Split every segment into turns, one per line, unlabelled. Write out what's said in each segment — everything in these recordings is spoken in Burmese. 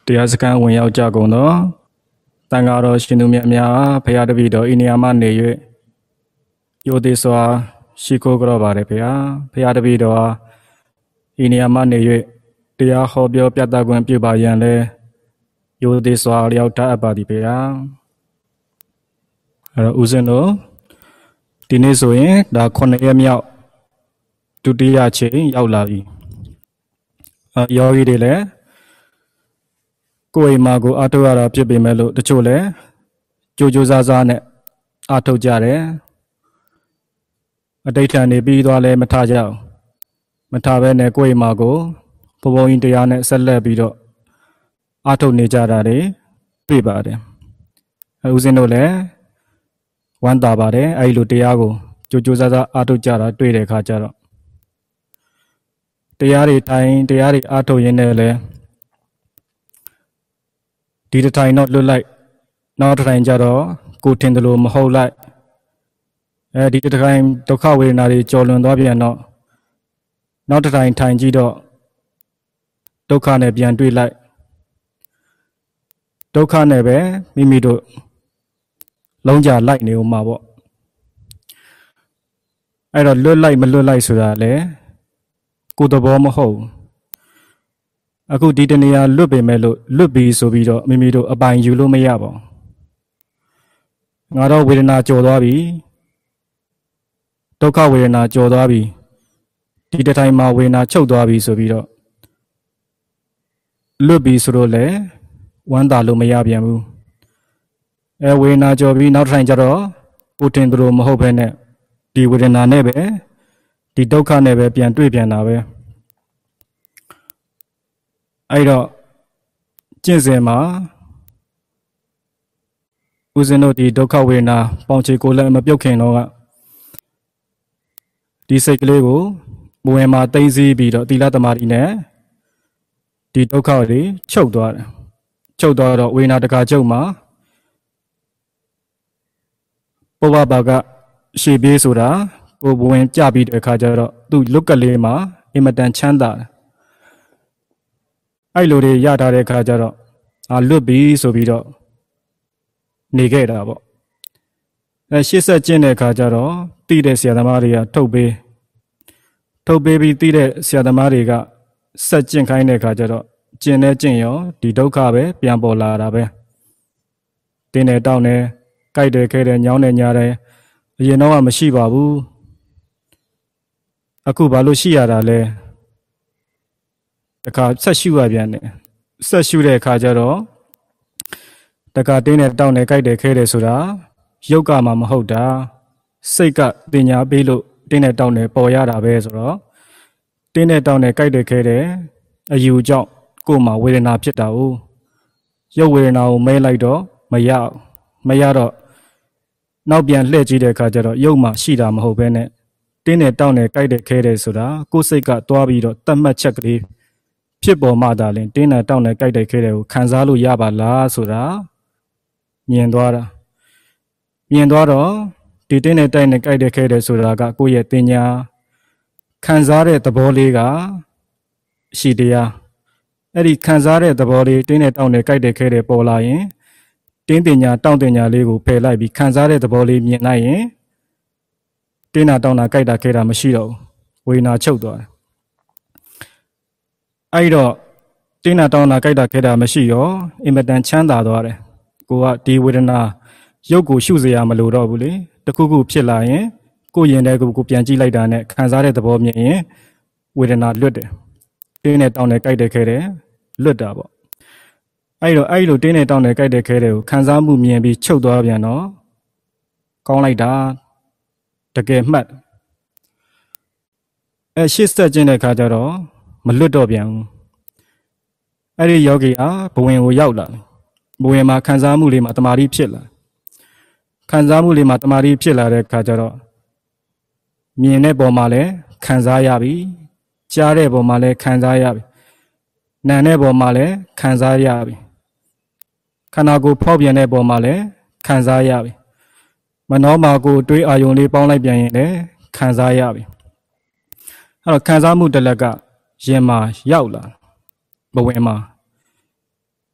တရားစခန်းဝင်ရောက်ကြကုန်သောတန်ဃာတော်ရှင်သူမြတ်များဘုရားတပည့်တော်ဤနေရာမှနေ၍ရိုသေစွာရှိခိုးကြောပါれဘုရားတပည့်တော်ဤနေရာမှနေ၍တရားဟောပြောပြသခွင့်ပြုပါရန်လဲရိုသေစွာလျောက်ထားအပ်ပါသည်ဘုရားအဲ့တော့ဦးဇင်းတို့ဒီနေ့ဆိုရင်ဒါ9ရက်မြောက်ဒုတိယချိန်ရောက်လာပြီယောဂီတွေလည်းကိုယ်အိမ်မှာကိုအားထုတ်ရတာဖြစ်ပေမဲ့လို့တချို့လည်းကြိုးကြိုးစားစားနဲ့အားထုတ်ကြတယ်အတိတ်ထန်နေပြီးသွားလဲမထကြအောင်မထဘဲနဲ့ကိုယ်အိမ်မှာကိုဘုံဘုံကြီးတရားနဲ့ဆက်လက်ပြီးတော့အားထုတ်နေကြတာတွေတွေ့ပါတယ်ဦးဇင်းတို့လည်းဝမ်းသာပါတယ်အဲဒီလိုတရားကိုကြိုးကြိုးစားစားအားထုတ်ကြတာတွေ့တဲ့အခါကျတော့တရားတွေထိုင်တရားတွေအားထုတ်ရင်းနဲ့လည်းဒီတစ်ထိုင်တော့လွတ်လိုက်နောက်တစ်ထိုင်ကျတော့ကိုထင်တယ်လို့မဟုတ်လိုက်ဒီတစ်ထိုင်ဒုက္ခဝေဒနာတွေကြော်လွန်သွားပြန်တော့နောက်တစ်ထိုင်ထိုင်ကြည့်တော့ဒုက္ခနဲ့ပြန်တွေ့လိုက်ဒုက္ခနဲ့ပဲမိမိတို့လုံးကြလိုက်နေဦးမှာပေါ့အဲ့တော့လွတ်လိုက်မလွတ်လိုက်ဆိုတာလေကိုယ်သဘောမဟုတ်အခုဒီတနေရာလွတ်ပေမဲ့လို့လွတ်ပြီဆိုပြီးတော့မိမိတို့အပိုင်ယူလို့မရပါဘူးငါတော့ဝေဒနာကြော်သွားပြီဒုက္ခဝေဒနာကြော်သွားပြီဒီတစ်ထိုင်မှာဝေဒနာချုပ်သွားပြီဆိုပြီးတော့လွတ်ပြီဆိုတော့လေဝမ်းသာလို့မရပြန်ဘူးဝေဒနာကြော်ပြီးနောက်တစ်ထိုင်ကျတော့ကိုတင်သူတို့မဟုတ်ဘဲနဲ့ဒီဝေဒနာနဲ့ပဲဒီဒုက္ခနဲ့ပဲပြန်တွေ့ပြန်တာပဲအဲ့တော့ကျင့်စဉ်မှာဦးဇင်းတို့ဒီဒုက္ခဝေဒနာပေါင်ချေကိုလည်းမပြုတ်ခင်တော့ကဒီစိတ်ကလေးကိုဘဝင်မှာသိမ့်စည်းပြီးတော့သီလသမာဓိနဲ့ဒီဒုက္ခတွေချုပ်သွားတယ်ချုပ်သွားတော့ဝေဒနာတခါချုပ်မှာပုဗ္ဗဘာကရှေ့ပြေးဆိုတာကိုဘဝင်ကြပြီးတဲ့အခါကျတော့သူ့လွတ်ကလေးမှာအင်မတန်ချမ်းသာတယ်အဲ့လိုတွေရထားတဲ့အခါကျတော့လွတ်ပြီဆိုပြီးတော့နေခဲ့တာပေါ့ရှေ့ဆက်ကျင့်တဲ့အခါကျတော့တိတဲ့ဆရာသမားတွေကထုတ်ပေးပြီးတိတဲ့ဆရာသမားတွေကဆက်ကျင့်ခိုင်းတဲ့အခါကျတော့ကျင့်တဲ့ကျင့်ရောဒီဒုက္ခပဲပြန်ပေါ်လာတာပဲတင်းတယ်တောင်းတယ်ကြိုက်တယ်ခဲတယ်ညောင်းတယ်ညာတယ်အရင်တော့မရှိပါဘူးအခုဘာလို့ရှိရတာလဲတခါဆက်ရှုရပြန်တယ်ဆက်ရှုတဲ့အခါကျတော့တခါတင်းနဲ့တောင်းနဲ့ကြိုက်တယ်ခဲတယ်ဆိုတာရုပ်ကမှမဟုတ်တာစိတ်ကတင်ညာပေးလို့တင်းနဲ့တောင်းနဲ့ပေါ်ရတာပဲဆိုတော့တင်းနဲ့တောင်းနဲ့ကြိုက်တယ်ခဲတယ်အယူကြောင့်ကိုယ်မှာဝေဒနာဖြစ်တာ哦ရုပ်ဝေဒနာကိုမဲလိုက်တော့မရတော့နောက်ပြန်လှည့်ကြည့်တဲ့အခါကျတော့ရုပ်မှာရှိတာမဟုတ်ဘဲနဲ့တင်းနဲ့တောင်းနဲ့ကြိုက်တယ်ခဲတယ်ဆိုတာကိုယ်စိတ်ကသွားပြီးတော့တတ်မှတ်ချက်ကလေးဖြစ်ပေါ်မှသာလင်တင်းနဲ့တောင်းနဲ့ကြိုက်တဲ့ခဲတဲ့ကိုခံစားလို့ရပါလားဆိုတာမြင်သွားတော့ဒီတင်းနဲ့တိုက်နဲ့ကြိုက်တဲ့ခဲတဲ့ဆိုတာကကိုယ့်ရဲ့တင်ညာခံစားတဲ့သဘောလေးကရှိတရားအဲ့ဒီခံစားတဲ့သဘောလေးတင်းနဲ့တောင်းနဲ့ကြိုက်တဲ့ခဲတဲ့ပေါ်လာရင်တင်းတင်ညာတောင်းတင်ညာလေးကိုဖယ်လိုက်ပြီးခံစားတဲ့သဘောလေးမြင်လိုက်ရင်တင်းနာတောင်းနာကြိုက်တာခဲတာမရှိတော့ဘူးဝေဒနာချုပ်သွားတယ်အဲ့တော့တင်းနာတောင်းနာကြိုက်တာခဲတာမရှိရောအင်မတန်ချမ်းသာသွားတယ်ကိုကဒီဝေဒနာရုပ်ကိုရှုစရာမလိုတော့ဘူးလေတခုခုဖြစ်လာရင်ကိုယ်ရင်တဲ့ကိုပြန်ကြည့်လိုက်တာနဲ့ခံစားတဲ့သဘောမြင်ရင်ဝေဒနာလွတ်တယ်တင်းနဲ့တောင်းနဲ့ကြိုက်တဲ့ခဲတယ်လွတ်တာပေါ့အဲ့လိုတင်းနဲ့တောင်းနဲ့ကြိုက်တဲ့ခဲတဲ့ကိုခံစားမှုမြင်ပြီးချုပ်သွားပြန်တော့ကောင်းလိုက်တာတကယ်မှတ်ရှေ့ဆက်ခြင်းတဲ့ခါကျတော့မလွတ်တော့ပြန်ဘူးအဲ့ဒီယောဂီဟာဘဝင်ကိုရောက်လာဘဝင်မှာခံစားမှုလေးမှာတမာတိဖြစ်လာခံစားမှုလေးမှာတမာတိဖြစ်လာတဲ့ခါကျတော့မြင်တဲ့ပုံမှာလည်းခံစားရပြီကြားတဲ့ပုံမှာလည်းခံစားရပြီနာတဲ့ပုံမှာလည်းခံစားရပြီခန္ဓာကိုယ်ဖောက်ပြန်တဲ့ပုံမှာလည်းခံစားရပြီမနှောမှာကိုတွေးအာယုံလေးပေါင်းလိုက်ပြန်ရင်လည်းခံစားရပြီအဲ့တော့ခံစားမှုတစ်လက်ကရင်မှာရောက်လာဘဝင်မှာ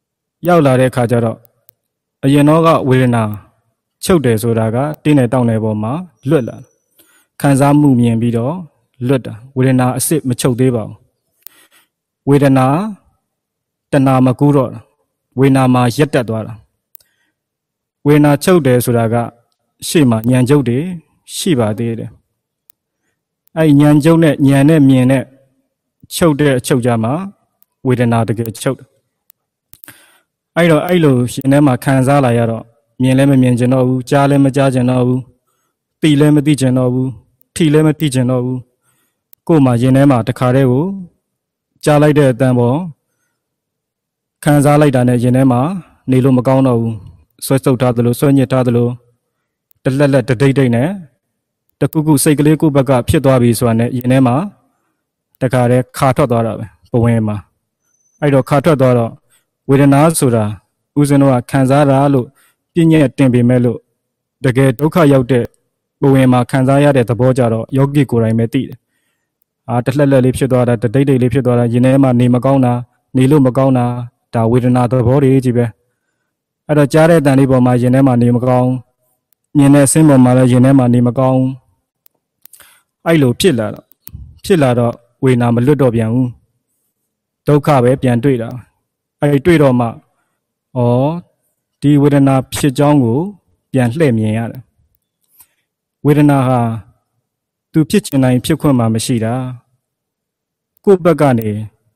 ရောက်လာတဲ့အခါကျတော့အရင်တော့ကဝေဒနာချုပ်တယ်ဆိုတာကတင်းနဲ့တောင်းတဲ့ပေါ်မှာလွတ်လာခံစားမှုမြင်ပြီးတော့လွတ်တာဝေဒနာအစ်စ်မချုပ်သေးပါဘူးဝေဒနာတဏမကူးတော့ဝေဒနာမှာရက်တက်သွားတာဝေဒနာချုပ်တယ်ဆိုတာကရှေ့မှာဉာဏ်ချုပ်တယ်ရှိပါသေးတယ်အဲ့ဉာဏ်ချုပ်နဲ့ဉာဏ်နဲ့မြင်နဲ့ချုပ်တဲ့အချုပ်ကြမှာဝေဒနာတကယ်ချုပ်တယ်အဲ့တော့အဲ့လိုရှင်ထဲမှာခံစားလာရတော့မြင်လည်းမမြင်ကျင်တော့ဘူးကြားလည်းမကြားကျင်တော့ဘူးသိလည်းမသိကျင်တော့ဘူးထိလည်းမထိကျင်တော့ဘူးကိုယ်မှာရင်ထဲမှာတခါတည်းကိုကြားလိုက်တဲ့အတန်ပေါ်ခံစားလိုက်တာနဲ့ရင်ထဲမှာနေလို့မကောင်းတော့ဘူးဆွဲဆုပ်ထားသလိုဆွဲညစ်ထားသလိုတလက်လက်တဒိတ်ဒိတ်နဲ့တခုခုစိတ်ကလေးကိုယ့်ဘက်ကဖြစ်သွားပြီဆိုတာနဲ့ရင်ထဲမှာတခါတည်းခါထွက်သွားတာပဲဘဝင်မှာအဲ့တော့ခါထွက်သွားတော့ဝေဒနာဆိုတာဦးဇင်းတို့ကခံစားတာလို့ပြည့်ညက်တင်ပေမဲ့လို့တကယ်ဒုက္ခရောက်တဲ့ဘဝင်မှာခံစားရတဲ့သဘောကြတော့ယောဂီကိုယ်တိုင်ပဲသိတယ်တလှက်လက်လေးဖြစ်သွားတာတဒိတ်ဒိတ်လေးဖြစ်သွားတာရင်ထဲမှာနေမကောင်းတာနေလို့မကောင်းတာဒါဝေဒနာသဘောတွေကြီးပဲအဲ့တော့ကြားတဲ့တန်လေးပေါ်မှာရင်ထဲမှာနေမကောင်းမြင်တဲ့အဆင်းပေါ်မှာလည်းရင်ထဲမှာနေမကောင်းအဲ့လိုဖြစ်လာတော့ဝေဒနာမလွတ်တော့ပြန်ဘူးဒုက္ခပဲပြန်တွေ့တာအဲ့တွေ့တော့မှဒီဝေဒနာဖြစ်ကြောင်းကိုပြန်လှည့်မြင်ရတယ်ဝေဒနာဟာသူဖြစ်ချင်တိုင်းဖြစ်ခွင့်မှမရှိတာကိုယ့်ဘက်ကနေ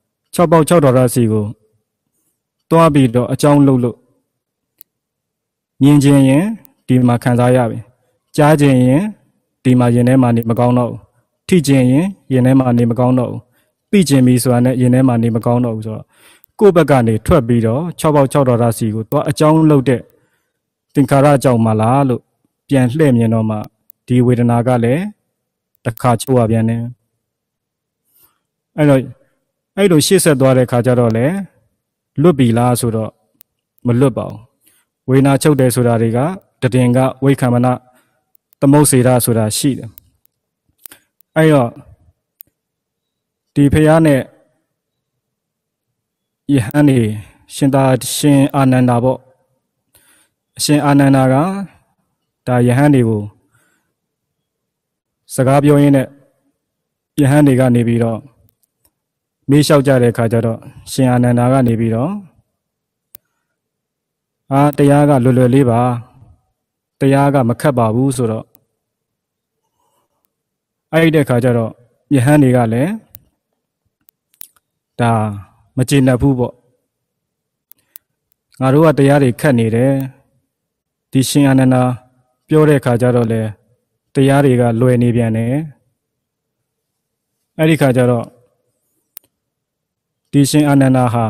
6ပေါက်6တော်ရစီကိုတွားပြီးတော့အကြောင်းလုပ်လို့မြင်ခြင်းရင်ဒီမှာခံစားရပြီကြားခြင်းရင်ဒီမှာရင်ထဲမှာနေမကောင်းတော့ဘူးထိခြင်းရင်ရင်ထဲမှာနေမကောင်းတော့ဘူးသိခြင်းပြီဆိုတာနဲ့ရင်ထဲမှာနေမကောင်းတော့ဘူးဆိုတော့ကိုယ့်ဘက်ကနေထွက်ပြီးတော့6ပေါက်6တော်ရစီကိုတွားအကြောင်းလုပ်တဲ့သင်္ခါရကြောင့်မလားလို့ပြန်လှည့်မြင်တော့မှဒီဝေဒနာကလည်းတစ်ခါချိုးရပြန်တယ်အဲ့လိုရှေ့ဆက်သွားတဲ့ခါကျတော့လေလွတ်ပြီလားဆိုတော့မလွတ်ပါဘူးဝေဒနာချုပ်တယ်ဆိုတာတွေကတည်ငါဝိခံမနသမုတ်စေတာဆိုတာရှိတယ်အဲ့တော့ဒီဖျားနဲ့ယဟန်နေရှင်အာနန္ဒာပေါ့အရှင်အာနန္ဒာကဒါယဟန်တွေကိုစကားပြောရင်းနဲ့ယဟန်တွေကနေပြီးတော့မေးလျှောက်ကြတဲ့အခါကျတော့ရှင်အာနန္ဒာကနေပြီးတော့တရားကလွယ်လွယ်လေးပါတရားကမခက်ပါဘူးဆိုတော့အဲ့ဒီအခါကျတော့ယဟန်တွေကလည်းဒါမကျေနပ်ဘူးပေါ့ငါတို့ကတရားတွေခက်နေတယ်ဒီရှင်အာနန္ဒာပြောတဲ့အခါကျတော့လေတရားတွေကလွယ်နေပြန်တယ်အဲ့ဒီခါကျတော့ဒီရှင်အာနန္ဒာဟာ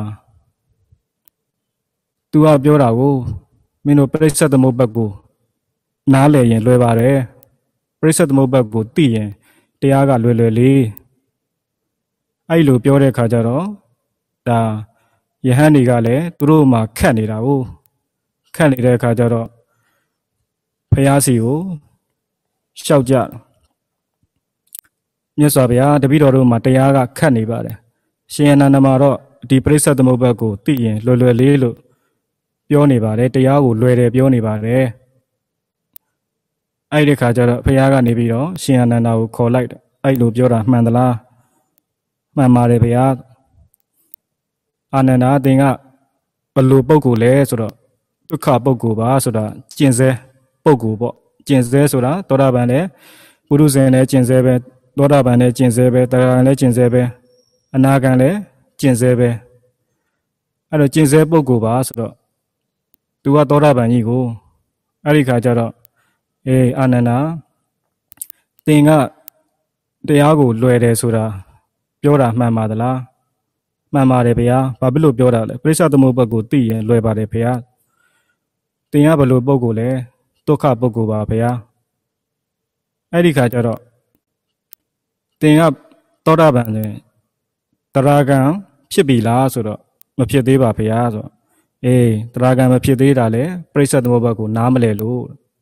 သူကပြောတာကိုမင်းတို့ပရိစ္ဆေသမုပ္ပါဒ်ကိုနားလည်ရင်လွယ်ပါတယ်ပရိစ္ဆေသမုပ္ပါဒ်ကိုသိရင်တရားကလွယ်လွယ်လေးအဲ့လိုပြောတဲ့ခါကျတော့ဒါယဟန်တွေကလည်းသူတို့မှခက်နေတာကိုခက်နေတဲ့အခါကျတော့ဖျားစီကိုရှောက်ကြမြတ်စွာဘုရားတပည့်တော်တို့မှာတရားကခက်နေပါတယ်ရှင်အနန္ဒမှာတော့ဒီပရိစ္ဆေသမုပ္ပါဒ်ကိုသိရင်လွယ်လွယ်လေးလို့ပြောနေပါတယ်တရားကိုလွယ်တယ်ပြောနေပါတယ်အဲ့ဒီခါကျတော့ဘုရားကနေပြီးတော့ရှင်အနန္ဒကိုခေါ်လိုက်တယ်အဲ့လိုပြောတာမှန်သလားမှန်ပါတယ်ဘုရားအာနန္ဒာသင်ကဘလို့ပုဂ္ဂိုလ်လဲဆိုတော့ဒုက္ခပုဂ္ဂိုလ်ပါဆိုတာကျင့်စေပုဂ္ဂိုလ်ပေါ့ကျင့်စေဆိုတာသောတာပန်လည်းပုရုဇဉ်လည်းကျင့်စေပဲသောတာပန်လည်းကျင့်စေပဲတဂရံလည်းကျင့်စေပဲအနာဂံလည်းကျင့်စေပဲအဲ့တော့ကျင့်စေပုဂ္ဂိုလ်ပါဆိုတော့သူကသောတာပန်ကြီးကိုအဲ့ဒီခါကျတော့အာနန္ဒာသင်ကတရားကိုလွယ်တယ်ဆိုတာပြောတာမှန်ပါသလားမှန်ပါတယ်ဗျာဘာဖြစ်လို့ပြောတာလဲပရိစ္ဆေသမုပ္ပါဒ်ကိုသိရင်လွယ်ပါတယ်ဗျာသင်ကဘလို့ပုဂ္ဂိုလ်လဲဒုက္ခပုဂ္ဂိုလ်ပါဗျာအဲ့ဒီခါကျတော့သင်ကသောတာပန်လဲတရာဂံဖြစ်ပြီလားဆိုတော့မဖြစ်သေးပါဗျာဆိုတော့တရာဂံမဖြစ်သေးတာလဲပရိစ္ဆေသမုပ္ပါဒ်ကိုနားမလဲလို့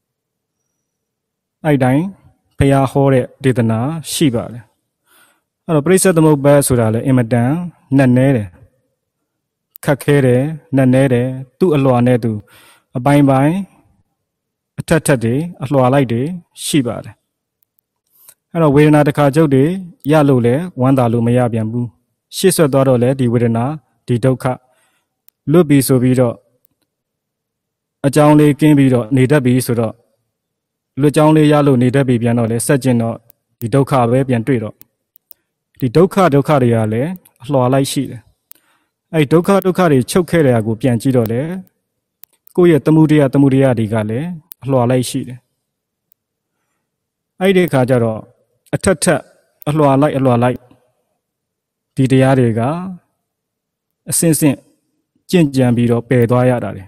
အဲ့တိုင်းဘုရားဟောတဲ့ဒေသနာရှိပါတယ်အဲ့တော့ပရိစ္ဆေသမုပ္ပါဒ်ဆိုတာလဲအင်မတန်နက်နဲတယ်ခက်ခဲတယ်နက်နဲတယ်သူ့အလွှာနဲ့သူအပိုင်းပိုင်းအထက်ထက်တွေအလွှာလိုက်တွေရှိပါတယ်အဲ့တော့ဝေဒနာတစ်ခါကျုပ်တွေရလို့လဲဝမ်းသာလို့မရပြန်ဘူးရှေ့ဆက်သွားတော့လဲဒီဝေဒနာဒီဒုက္ခလွတ်ပြီးဆိုပြီးတော့အကြောင်းလေးကင်းပြီးတော့နေတတ်ပြီဆိုတော့လွတ်ကြောင်းလေးရလို့နေတတ်ပြီပြန်တော့လဲဆက်ကျင်တော့ဒီဒုက္ခပဲပြန်တွေ့တော့ဒီဒုက္ခတွေကလည်းအလွှာလိုက်ရှိတယ်အဲ့ဒုက္ခတွေချုပ်ခဲ့တဲ့အကိုပြန်ကြည့်တော့လေကိုယ့်ရဲ့တမှုတရားတွေကလည်းအလွှာလိုက်ရှိတယ်အဲ့ဒီခါကျတော့အထက်ထက်အလွှာလိုက်ဒီတရားတွေကအစင်းစင်းကြင့်ကြံပြီးတော့ပယ်သွားရတာတယ်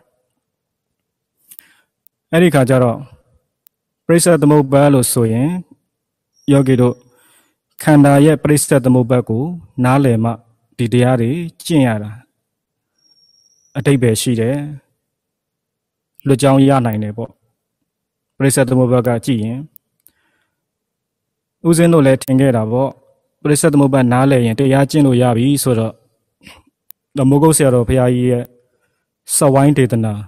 အဲ့ဒီခါကျတော့ပရိစ္ဆေသမုပ္ပါလို့ဆိုရင်ယောဂီတို့ခန္ဓာရဲ့ပရိစ္ဆေသမုပ္ပါကိုနားလည်မှဒီတရားတွေကျင့်ရတာအတိတ်ပဲရှိတယ်လွတ်ကြောင်းရနိုင်တယ်ပေါ့ပရိစ္ဆေသမုပ္ပါကကြည့်ရင်ဦးဇင်းတို့လည်းထင်ခဲ့တာပေါ့ပရိစ္ဆေသမုပ္ပါနားလည်ရင်တရားကျင့်လို့ရပြီဆိုတော့မိုးကုတ်ဆရာတော်ဘုရားကြီးရဲ့စဝိုင်းဒေသနာ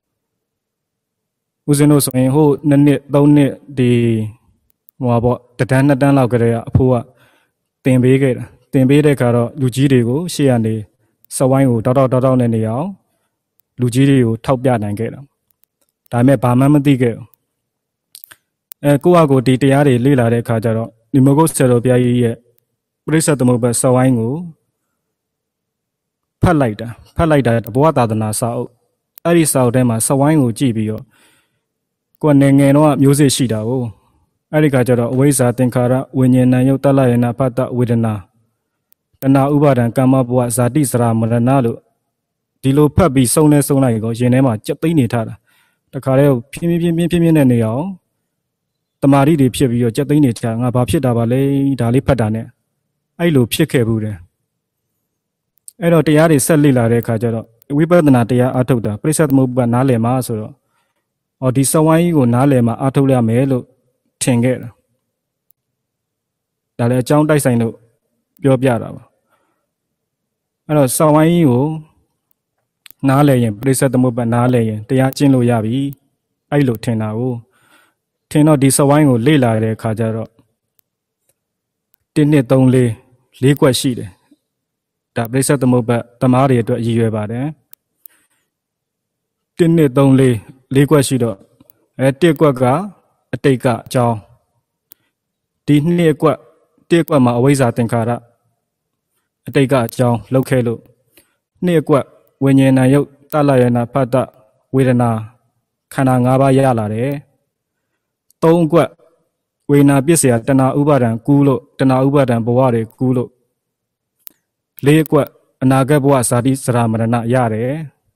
ဦးဇင်းတို့ဆိုရင်ဟို2နှစ်3နှစ်ဒီဟိုပါပေါ့တန်း2တန်းလောက်ကလေးကအဖိုးကတင်ပေးခဲ့တာတင်ပေးတဲ့ခါတော့လူကြီးတွေကိုရှေ့ကနေစဝိုင်းကိုတောက်နဲ့နေအောင်လူကြီးတွေကိုထောက်ပြနိုင်ခဲ့တာဒါပေမဲ့ဘာမှမသိခဲ့ဘူးကိုယ့်အကိုဒီတရားတွေလေ့လာတဲ့အခါကျတော့ဒီမိုးကုတ်ဆရာတော်ဘုရားကြီးရဲ့ပရိစ္ဆေသမုပ္ပါစဝိုင်းကိုဖတ်လိုက်တာဘဝသာသနာစာအုပ်အဲ့ဒီစာအုပ်ထဲမှာစဝိုင်းကိုကြည့်ပြီးတော့ကိုယ်ငယ်တော့မျိုးစေ့ရှိတာကိုအဲ့ဒီခါကျတော့အဝိဇ္ဇာသင်္ခါရဝိညာဏယုတ်တလယနာဖတ်တဝေဒနာတဏှာဥပါဒံကမ္မဘဝဇာတိစရာမရဏလို့ဒီလိုဖတ်ပြီးစုံလိုက်ကိုရင်ထဲမှာကြက်သိမ့်နေထားတာတခါတည်းဖြင်းနဲ့နေအောင်တမာရီတွေဖြစ်ပြီးတော့ကြက်သိမ့်နေထားငါဘာဖြစ်တာပါလဲဒါလေးဖတ်တာနဲ့အဲ့လိုဖြစ်ခဲ့ဘူးတယ်အဲ့တော့တရားတွေဆက်လေ့လာတဲ့အခါကျတော့ဝိပဿနာတရားအထုတ်တာပရိစ္ဆေသမုပ္ပါနားလည်မှာဆိုတော့ဒီစဝိုင်းကြီးကိုနားလည်မှာအထုတ်ရမယ်လို့ထင်ခဲ့တာဒါလည်းအကြောင်းတိုက်ဆိုင်လို့ပြောပြတာပါအဲ့တော့စဝိုင်းကြီးကိုနားလည်ရင်ပရိစ္ဆေသမုပ္ပါနားလည်ရင်တရားကျင့်လို့ရပြီအဲ့လိုထင်တာကိုထင်တော့ဒီစဝိုင်းကိုလေ့လာတဲ့အခါကျတော့1 2 3 4ကွက်ရှိတယ်ဒါပရိစ္ဆေသမုပ္ပါတမားတွေအတွက်ရည်ရွယ်ပါတယ်1 2 3 4ကွက်ရှိတော့1ကွက်ကအတိတ်ကအကြောင်းဒီ2ကွက်1ကွက်မှာအဝိဇ္ဇာသင်္ခါရအတိတ်ကအကြောင်းလောက်ခဲ့လို့2ကွက်ဝိညာဏယုတ်တလယနာဖတ်တဝေဒနာခန္ဓာ5ပါးရလာတယ်3ကွက်ဝေဒနာပစ္စယတဏှာဥပါဒံကူးလို့တဏှာဥပါဒံဘဝတွေကူးလို့4ကွက်အနာဂတ်ဘဝဇာတိစရာမရဏရတယ်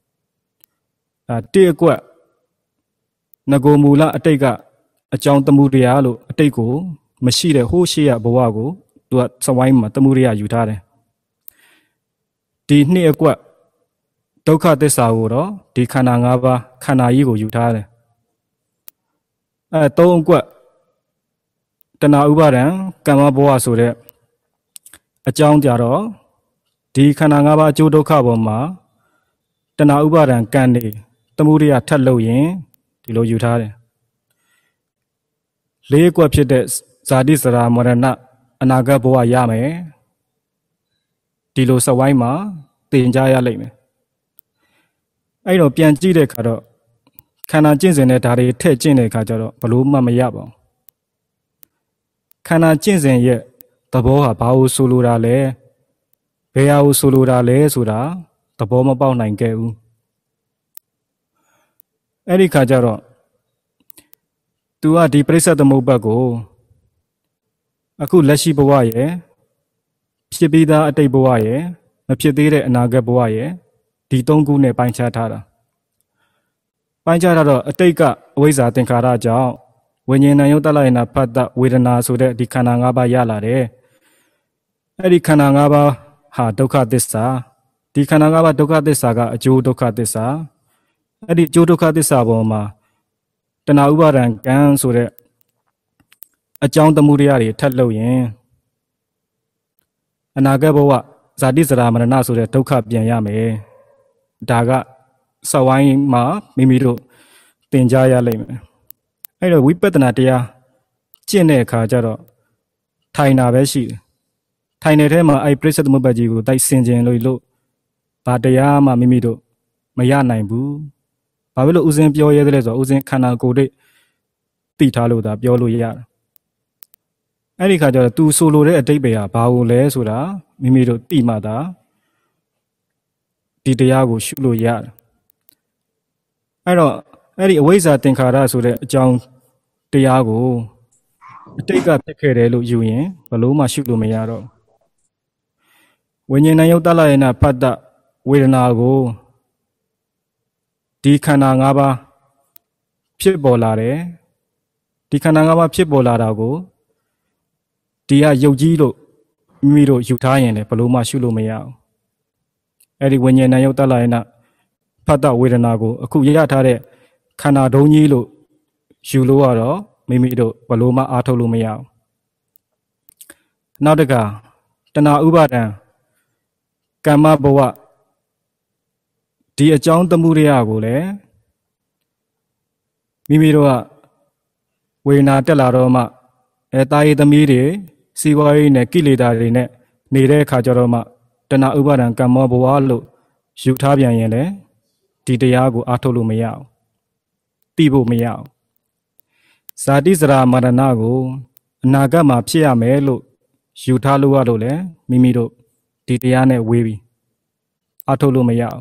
1ကွက်ငကိုမူလအတိတ်ကအကြောင်းတမှုတရားလို့အတိတ်ကိုမရှိတဲ့ဟိုးရှိရဘဝကိုသူကစဝိုင်းမှာတမှုတရားယူထားတယ်ဒီ2ကွက်ဒုက္ခသစ္စာကိုတော့ဒီခန္ဓာ5ပါးခန္ဓာကြီးကိုယူထားတယ်3ကွက်တဏှာဥပါဒံကမ္မဘဝဆိုတဲ့အကြောင်းကြတော့ဒီခန္ဓာ5ပါးအကျိုးဒုက္ခပေါ်မှာတဏှာဥပါဒံကံနေတမှုတရားထပ်လို့ရင်ဒီလိုယူထားတယ်4ကွက်ဖြစ်တဲ့ဇာတိစရာမရဏအနာဂတ်ဘဝရမယ်ဒီလိုစဝိုင်းမှာသင်ကြားရလိမ့်မယ်အဲ့တော့ပြန်ကြည့်တဲ့အခါတော့ခန္ဓာကျင့်စဉ်နဲ့ဓာတ်တွေထည့်ကျင့်တဲ့အခါကျတော့ဘလို့မှမရပါဘူးခန္ဓာကျင့်စဉ်ရဲ့သဘောဟာဘာလို့ဆိုလိုတာလဲဘယ်ဟာကိုဆိုလိုတာလဲဆိုတာသဘောမပေါက်နိုင်ခဲ့ဘူးအဲ့ဒီခါကျတော့သူကဒီပရိစ္ဆေသမုပ္ပါကိုအခုလက်ရှိဘဝရဲ့ဖြစ်ပြီးသားအတိတ်ဘဝရဲ့မဖြစ်သေးတဲ့အနာဂတ်ဘဝရဲ့ဒီ3ခုနဲ့ပိုင်းခြားထားတာပိုင်းခြားထားတော့အတိတ်ကအဝိဇ္ဇာသင်္ခါရကြောင့်ဝိညာဏယုတ်တလယနာဖတ်တဝေဒနာဆိုတဲ့ဒီခန္ဓာ5ပါးရလာတယ်အဲ့ဒီခန္ဓာ5ပါးဟာဒုက္ခသစ္စာဒီခန္ဓာ5ပါးဒုက္ခသစ္စာကအကျိုးဒုက္ခသစ္စာအဲ့ဒီအကျိုးဒုက္ခသစ္စာပေါ်မှာတဏှာဥပါဒံကံဆိုတဲ့အကြောင်းတမှုတရားတွေထပ်လို့ရင်အနာဂတ်ဘဝဇာတိစရာမရဏဆိုတဲ့ဒုက္ခပြန်ရမယ်ဒါကစဝိုင်းမှာမိမိတို့သင်ကြားရလိမ့်မယ်အဲ့တော့ဝိပဿနာတရားကျင့်တဲ့အခါကျတော့ထိုင်တာပဲရှိတယ်ထိုင်တဲ့ထဲမှာအဲ့ပရိစ္ဆေသမုပ္ပါဒ်ကြီးကိုတိုက်ဆင်ခြင်လို့ဘာတရားမှမိမိတို့မရနိုင်ဘူးဘာဖြစ်လို့ဥစဉ်ပြောရဲတယ်လဲဆိုတော့ဥစဉ်ခန္ဓာကိုယ်တွေသိထားလို့ဒါပြောလို့ရတယ်အဲ့ဒီခါကျတော့ तू ဆိုလိုတဲ့အတိတ်ပဲဟာဘာကိုလဲဆိုတာမိမိတို့သိမှသာဒီတရားကိုရှုလို့ရတယ်အဲ့တော့အဲ့ဒီအဝိဇ္ဇာသင်္ခါရဆိုတဲ့အကြောင်းတရားကိုအတိတ်ကဖြစ်ခဲ့တယ်လို့ယူရင်ဘယ်လို့မှရှုလို့မရတော့ဝိညာဉ်နဲ့ယုတ်တလယေနဖတ်တဝေဒနာကိုဒီခန္ဓာ၅ပါးဖြစ်ပေါ်လာတယ်ဒီခန္ဓာ၅ပါးဖြစ်ပေါ်လာတာကိုဒီကယုတ်ကြီးလို့မိမိတို့ယူထားရင်လည်းဘယ်လို့မှရှုလို့မရအောင်အဲ့ဒီဝိညာဉ်နဲ့ယုတ်တလယေနဖတ်တဝေဒနာကိုအခုရထားတဲ့ခန္ဓာဒုံကြီးလို့ယူလို့ရတော့မိမိတို့ဘယ်လို့မှအားထုတ်လို့မရအောင်နောက်တကတဏှာဥပါဒံကမ္မဘဝဒီအကြောင်းသမှုရိယကိုလည်းမိမိတို့ကဝေဒနာတက်လာတော့မှတာယေသမီးတွေစီဝါရေးနဲ့ကိလေသာတွေနဲ့နေတဲ့အခါကျတော့မှတဏှာဥပါဒံကမ္မဘဝလို့ယူထားပြန်ရင်လည်းဒီတရားကိုအားထုတ်လို့မရအောင်သိဖို့မရအောင်ဇာတိစရာမရဏကိုအနာဂတ်မှာဖြစ်ရမယ်လို့ယူထားလို့ရလို့လည်းမိမိတို့ဒီတရားနဲ့ဝေးပြီးအားထုတ်လို့မရအောင်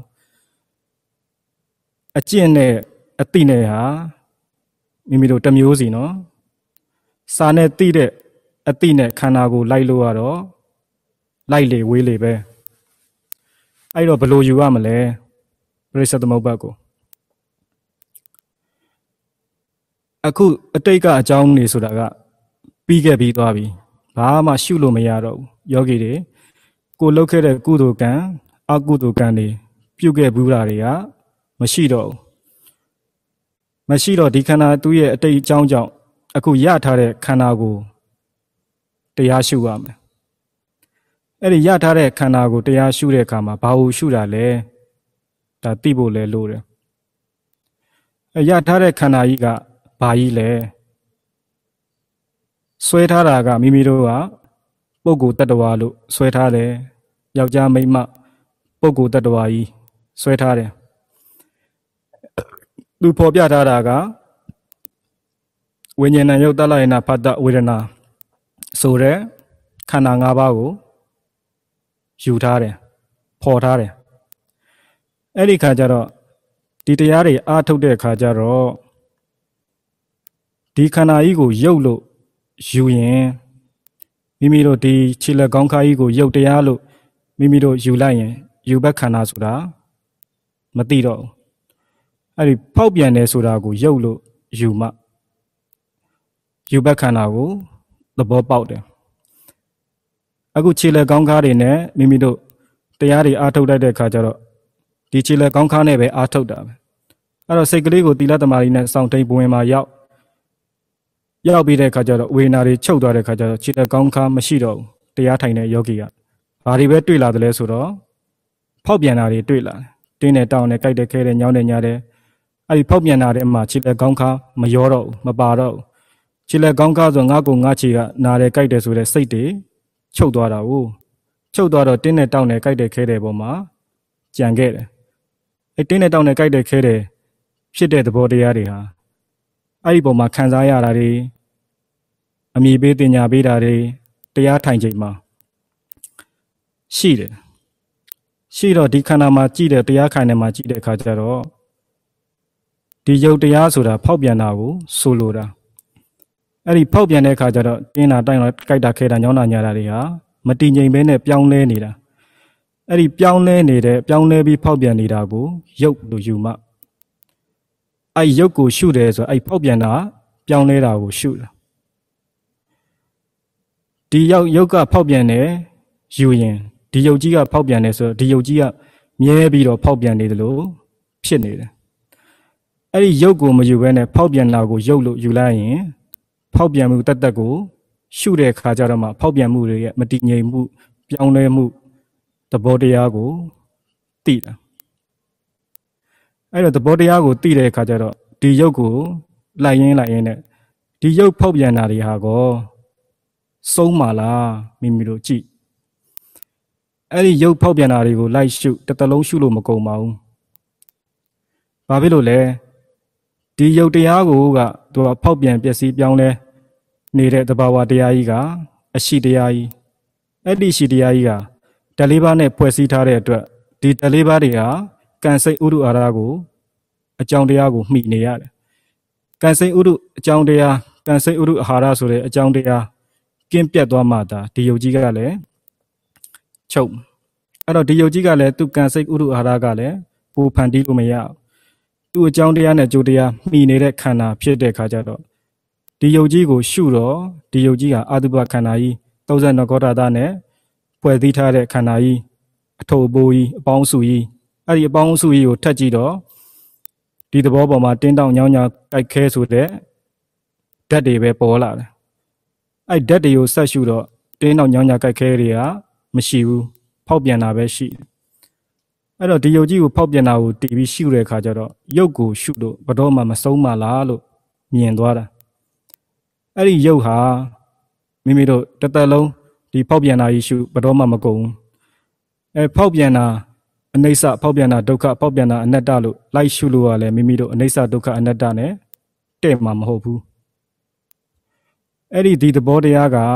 အကျင့်နဲ့အတိနဲ့ဟာမိမိတို့တစ်မျိုးစီနော်စာနဲ့သိတဲ့အတိနဲ့ခန္ဓာကိုလိုက်လို့ရတော့လိုက်လေဝေးလေပဲအဲ့တော့ဘယ်လိုယူရမလဲပရိစ္ဆေသမုပ္ပါဒ်ကိုအခုအတိတ်ကအကြောင်းနေဆိုတာကပြီးခဲ့ပြီးသွားပြီဘာမှရှုလို့မရတော့ဘူးယောဂီတွေကိုလှုပ်ခဲ့တဲ့ကုသိုလ်ကံအကုသိုလ်ကံတွေပြုခဲ့ဘူးတာတွေကမရှိတော့ဘူးမရှိတော့ဒီခန္ဓာသူ့ရဲ့အတိတ်အကြောင်းကြောင့်အခုရထားတဲ့ခန္ဓာကိုတရားရှုရမယ်အဲ့ဒီရထားတဲ့ခန္ဓာကိုတရားရှုတဲ့အခါမှာဘာလို့ရှုတာလဲဒါသိဖို့လဲလို့တယ်ရထားတဲ့ခန္ဓာကြီးကဘာကြီးလဲဆွဲထားတာကမိမိတို့ကပုဂ္ဂိုလ်တ attva လို့ဆွဲထားတယ်ယောက်ျားမိန်းမပုဂ္ဂိုလ်တ attva ကြီးဆွဲထားတယ်သူဖော်ပြထားတာကဝိညာဉ်နဲ့ယုတ်တလယေနဖတ်တဝေဒနာဆိုတဲ့ခန္ဓာ၅ပါးကိုယူထားတယ်ဖော်ထားတယ်အဲ့ဒီခါကျတော့ဒီတရားတွေအားထုတ်တဲ့ခါကျတော့ဒီခန္ဓာကြီးကိုယုတ်လို့ယူရင်မိမိတို့ဒီခြေလက်ကောင်းခါကြီးကိုယုတ်တရားလို့မိမိတို့ယူလိုက်ရင်ယူဘက်ခန္ဓာဆိုတာမသိတော့ဘူးအဲ့ဒီဖောက်ပြန်တယ်ဆိုတာကိုယုတ်လို့ယူမှယူဘက်ခန္ဓာကိုသဘောပေါက်တယ်အခုခြေလက်ကောင်းခါတွေနဲ့မိမိတို့တရားတွေအားထုတ်လိုက်တဲ့ခါကျတော့ဒီခြေလက်ကောင်းခါနဲ့ပဲအားထုတ်တာပဲအဲ့တော့စိတ်ကလေးကိုသီလသမารီနဲ့စောင့်ထိန်ဘဝင်မှာရောက်ပြီးတဲ့ခါကျတော့ဝေဒနာတွေချုပ်သွားတဲ့ခါကျတော့ခြေလက်ကောင်းခါမရှိတော့ဘူးတရားထိုင်တဲ့ယောဂီကဘာတွေပဲတွေ့လာတယ်လဲဆိုတော့ဖောက်ပြန်တာတွေတွေ့လာတယ်တင်းနဲ့တောင်းနဲ့ကြိုက်တဲ့ခဲတဲ့ညောင်းတဲ့ညာတဲ့အဲ့ဒီဖောက်ပြန်တာတဲ့မှာခြေလက်ကောင်းခါမရောတော့ဘူးမပါတော့ဘူးခြေလက်ကောင်းခါဆိုငါကိုငါခြေကနာတယ်ကြိုက်တယ်ဆိုတဲ့စိတ်တွေချုပ်သွားတာကိုချုပ်သွားတော့တင်းနဲ့တောင်းနဲ့ကြိုက်တဲ့ခဲတဲ့ပုံမှာကြံခဲ့တယ်အဲ့တင်းနဲ့တောင်းနဲ့ကြိုက်တဲ့ခဲတဲ့ဖြစ်တဲ့သဘောတရားတွေဟာအဲ့ဒီပုံမှာခံစားရတာတွေအမိပေးတင်ညာပေးတာတွေတရားထိုင်ချိန်မှာရှိတယ်ရှိတော့ဒီခန္ဓာမှာကြည့်တဲ့တရားခိုင်တယ်မှာကြည့်တဲ့အခါကျတော့ဒီယုတ်တရားဆိုတာဖောက်ပြန်တာကိုဆိုလိုတာအဲ့ဒီဖောက်ပြန်တဲ့အခါကျတော့တင်းတာတိုင်းတော့ကြိုက်တာခဲတာညောင်းတာညာတာတွေဟာမတည်ငြိမ်ဘဲနဲ့ပြောင်းလဲနေတာအဲ့ဒီပြောင်းလဲပြီးဖောက်ပြန်နေတာကိုယုတ်လို့ယူမှအဲ့ယုတ်ကိုရှုတယ်ဆိုအဲ့ဖောက်ပြန်တာပြောင်းလဲတာကိုရှုတာဒီယုတ်ကဖောက်ပြန်တယ်ယူရင်ဒီယုတ်ကြီးကဖောက်ပြန်တယ်ဆိုတော့ဒီယုတ်ကြီးကမြဲပြီးတော့ဖောက်ပြန်နေတယ်လို့ဖြစ်နေတယ်အဲ့ဒီယုတ်ကိုမယူဘဲနဲ့ဖောက်ပြန်တာကိုယုတ်လို့ယူလိုက်ရင်ဖောက်ပြန်မှုတတ်ကိုရှုတဲ့အခါကျတော့မှဖောက်ပြန်မှုတွေရဲ့မတည်ငြိမ်မှုပြောင်းလဲမှုသဘောတရားကိုသိတာအဲ့တော့သဘောတရားကိုသိတဲ့အခါကျတော့ဒီရုပ်ကိုလိုက်ရင်းနဲ့ဒီရုပ်ဖောက်ပြန်တာတွေဟာကောဆုံးပါလားမိမိတို့ကြည့်အဲ့ဒီရုပ်ဖောက်ပြန်တာတွေကိုလိုက်ရှုတစ်သလုံးရှုလို့မကုန်ပါဘူးဘာဖြစ်လို့လဲဒီရုပ်တရားကိုကသူကဖောက်ပြန်ပျက်စီးပြောင်းလဲနေတဲ့သဘာဝတရားကြီးကအရှိတရားကြီးအဲ့ဒီရှိတရားကြီးကဓာတ်လေးပါးနဲ့ဖွဲ့စည်းထားတဲ့အတွက်ဒီဓာတ်လေးပါးတွေဟာကံစိတ်ဥဒုအာရကိုအကြောင်းတရားကိုမှီနေရတယ်ကံစိတ်ဥဒုအကြောင်းတရားကံစိတ်ဥဒုအာဟာရဆိုတဲ့အကြောင်းတရားကင်းပြတ်သွားမှသာဒီယုတ်ကြီးကလည်းချုပ်အဲ့တော့ဒီယုတ်ကြီးကလည်းသူကံစိတ်ဥဒုအာဟာရကလည်းပူဖန်တီးလို့မရသူ့အကြောင်းတရားနဲ့ကြိုးတရားမှီနေတဲ့ခန္ဓာဖြစ်တဲ့ခါကျတော့ဒီယုတ်ကြီးကိုရှုတော့ဒီယုတ်ကြီးဟာအာတုပခန္ဓာကြီး32ကောဋ္ဌာသနဲ့ဖွဲ့စည်းထားတဲ့ခန္ဓာကြီးအထုပ်ပိုးကြီးအပေါင်းစုကြီးအဲ့ဒီအပေါင်းစုကြီးကိုထပ်ကြည့်တော့ဒီသဘောပေါ်မှာတင်းတောင်ညောင်းညောင်းကြိုက်ခဲဆိုတဲ့ဓာတ်တွေပဲပေါ်လာတယ်အဲ့ဓာတ်တွေကိုဆက်ရှုတော့တင်းတောင်ညောင်းညောင်းကြိုက်ခဲတွေကမရှိဘူးဖောက်ပြန်တာပဲရှိတယ်အဲ့တော့ဒီယုတ်ကြီးကိုဖောက်ပြန်တာကိုတည်ပြီးရှုတဲ့အခါကျတော့ယုတ်ကိုရှုလို့ဘယ်တော့မှမဆုံးမလားလို့မြင်သွားတာအဲ့ဒီယုတ်ဟာမိမိတို့တစ်သက်လုံးဒီဖောက်ပြန်တာကြီးရှုဘယ်တော့မှမကုန်ဘူးဖောက်ပြန်တာအနိစ္စဖောက်ပြန်တာဒုက္ခဖောက်ပြန်တာအနတ္တလို့လိုက်ရှုလို့ရလဲမိမိတို့အနိစ္စဒုက္ခအနတ္တနဲ့တဲ့မှာမဟုတ်ဘူးအဲ့ဒီသဘောတရားက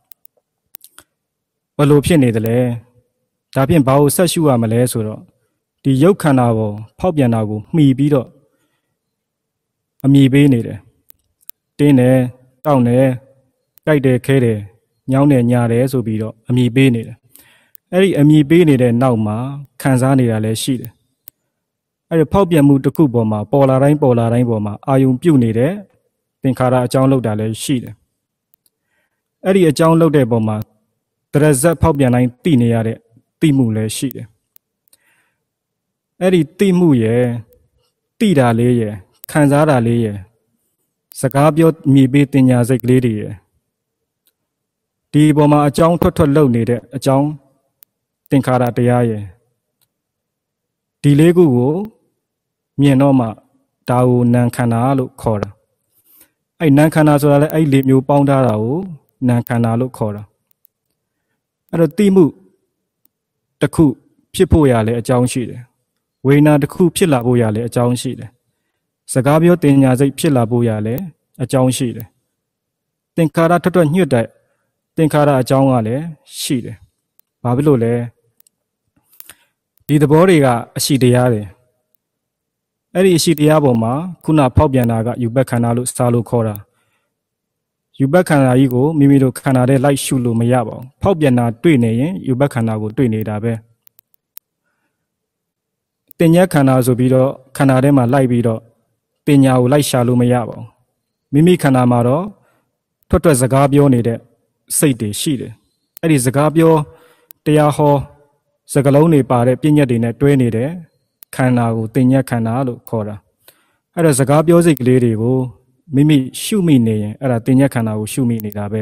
ဘယ်လိုဖြစ်နေသလဲဒါဖြင့်ဘာကိုဆက်ရှုရမလဲဆိုတော့ဒီရုပ်ခန္ဓာပေါ်ဖောက်ပြန်တာကိုမှီပြီးတော့အမြည်ပေးနေတယ်တင်းတယ်တောက်တယ်ကြိုက်တယ်ခဲတယ်ညောင်းတယ်ညာတယ်ဆိုပြီးတော့အမြည်ပေးနေတယ်အဲ့ဒီအမြည်ပေးနေတဲ့နောက်မှာခံစားနေတာလည်းရှိတယ်အဲ့ဒီဖောက်ပြန်မှုတစ်ခုပေါ်မှာပေါ်လာတိုင်းပေါ်မှာအာယုံပြုတ်နေတဲ့သင်္ခါရအကြောင်းလောက်တာလည်းရှိတယ်အဲ့ဒီအကြောင်းလောက်တဲ့ပုံမှာတရဇက်ဖောက်ပြန်တိုင်းသိနေရတဲ့သိမှုလည်းရှိတယ်အဲ့ဒီသိမှုရဲ့သိတာလေးရဲ့ခံစားတာလေးရဲ့စကားပြောမြည်ပေးတင်ညာစိတ်ကလေးတွေရဲ့ဒီပေါ်မှာအကြောင်းထွက်လှုပ်နေတဲ့အကြောင်းသင်္ခါရတရားရဲ့ဒီလေးခုကိုမြင်တော့မှဒါကိုနာမ်ခန္ဓာလို့ခေါ်တာအဲ့နာမ်ခန္ဓာဆိုတာလည်းအဲ့လေးမျိုးပေါင်းထားတာကိုနာမ်ခန္ဓာလို့ခေါ်တာအဲ့တော့သိမှုတစ်ခုဖြစ်ဖို့ရလဲအကြောင်းရှိတယ်ဝေဒနာတစ်ခုဖြစ်လာဖို့ရလဲအကြောင်းရှိတယ်စကားပြောတင်ညာစိတ်ဖြစ်လာဖို့ရလဲအကြောင်းရှိတယ်သင်္ခါရထွက်ညှွတ်တဲ့သင်္ခါရအကြောင်းကလည်းရှိတယ်ဘာဖြစ်လို့လဲဒီသဘောတွေကအရှိတရားတွေအဲ့ဒီအရှိတရားပေါ်မှာခုနဖောက်ပြန်တာကယူဘက်ခန္ဓာလို့စာလို့ခေါ်တာယူဘက်ခန္ဓာကြီးကိုမိမိတို့ခန္ဓာထဲလိုက်ရှုလို့မရပါဘူးဖောက်ပြန်တာတွေ့နေရင်ယူဘက်ခန္ဓာကိုတွေ့နေတာပဲတင်ညာခန္ဓာဆိုပြီးတော့ခန္ဓာထဲမှာလိုက်ပြီးတော့တင်ညာကိုလိုက်ရှာလို့မရပါဘူးမိမိခန္ဓာမှာတော့ထွက်စကားပြောနေတဲ့စိတ်တွေရှိတယ်အဲ့ဒီစကားပြောတရားဟောစကားလုံးတွေပါတဲ့ပြဉ္ညတ်တွေနဲ့တွဲနေတဲ့ခန္ဓာကိုတင်ညာခန္ဓာလို့ခေါ်တာအဲ့ဒါစကားပြောစိတ်ကလေးတွေကိုမိမိရှုမိနေရင်အဲ့ဒါတင်ညာခန္ဓာကိုရှုမိနေတာပဲ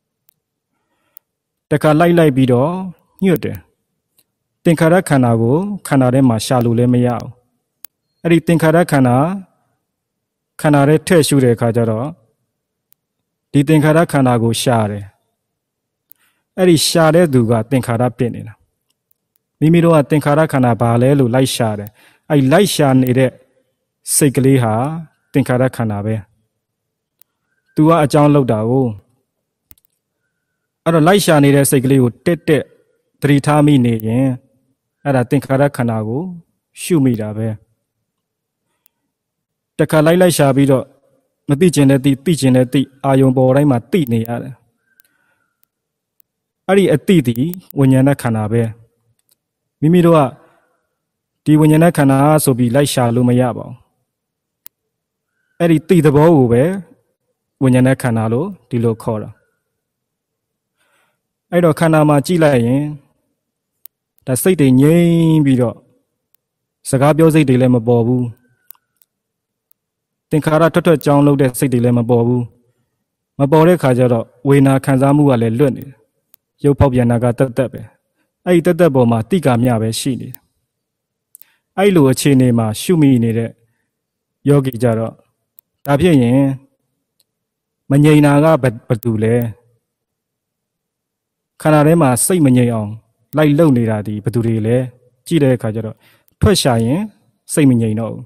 တခါလိုက်ပြီးတော့ညွတ်တယ်သင်္ခါရခန္ဓာကိုခန္ဓာထဲမှာရှာလို့လည်းမရဘူးအဲ့ဒီသင်္ခါရခန္ဓာထဲထည့်ရှုတဲ့အခါကျတော့ဒီသင်္ခါရခန္ဓာကိုရှာတယ်အဲ့ဒီရှာတဲ့သူကသင်္ခါရပြစ်နေတာမိမိတို့ကသင်္ခါရခန္ဓာဘာလဲလို့လိုက်ရှာတယ်အဲ့လိုက်ရှာနေတဲ့စိတ်ကလေးဟာသင်္ခါရခန္ဓာပဲသူကအကြောင်းလောက်တာကိုအဲ့တော့လိုက်ရှာနေတဲ့စိတ်ကလေးကိုတက်သတိထားမိနေရင်အဲ့ဒါသင်္ခါရခန္ဓာကိုရှုမိတာပဲတခါလိုက်ရှာပြီးတော့မသိကျင်တဲ့သိကျင်တဲ့အာယုံပေါ်တိုင်းမှာသိနေရတယ်အဲ့ဒီအသိဒီဝိညာဏခန္ဓာပဲမိမိတို့ကဒီဝိညာဏခန္ဓာဆိုပြီးလိုက်ရှာလို့မရပါဘူးအဲ့ဒီသိသဘောကိုပဲဝိညာဏခန္ဓာလို့ဒီလိုခေါ်တာအဲ့တော့ခန္ဓာမှာကြည့်လိုက်ရင်ဒါစိတ်တွေငြိမ်ပြီးတော့စကားပြောစိတ်တွေလည်းမပေါ်ဘူးသင်္ခါရထွက်ကြောင်းလုပ်တဲ့စိတ်တွေလည်းမပေါ်ဘူးမပေါ်တဲ့ခါကျတော့ဝေဒနာခံစားမှုကလည်းလွတ်နေတယ်ရုပ်ဖောက်ပြန်တာကတက်ပဲအဲ့ဒီတက်ပေါ်မှာတိကာမြပဲရှိနေတယ်အဲ့လိုအခြေအနေမှာရှုမိနေတဲ့ယောဂီကြတော့ဒါဖြစ်ရင်မငြိမ်တာကဘယ်သူလဲခန္ဓာထဲမှာစိတ်မငြိမ်အောင်လိုက်လုံနေတာဒီဘယ်သူတွေလဲကြည့်တဲ့အခါကျတော့ထွက်ရှာရင်စိတ်မငြိမ်တော့ဘူး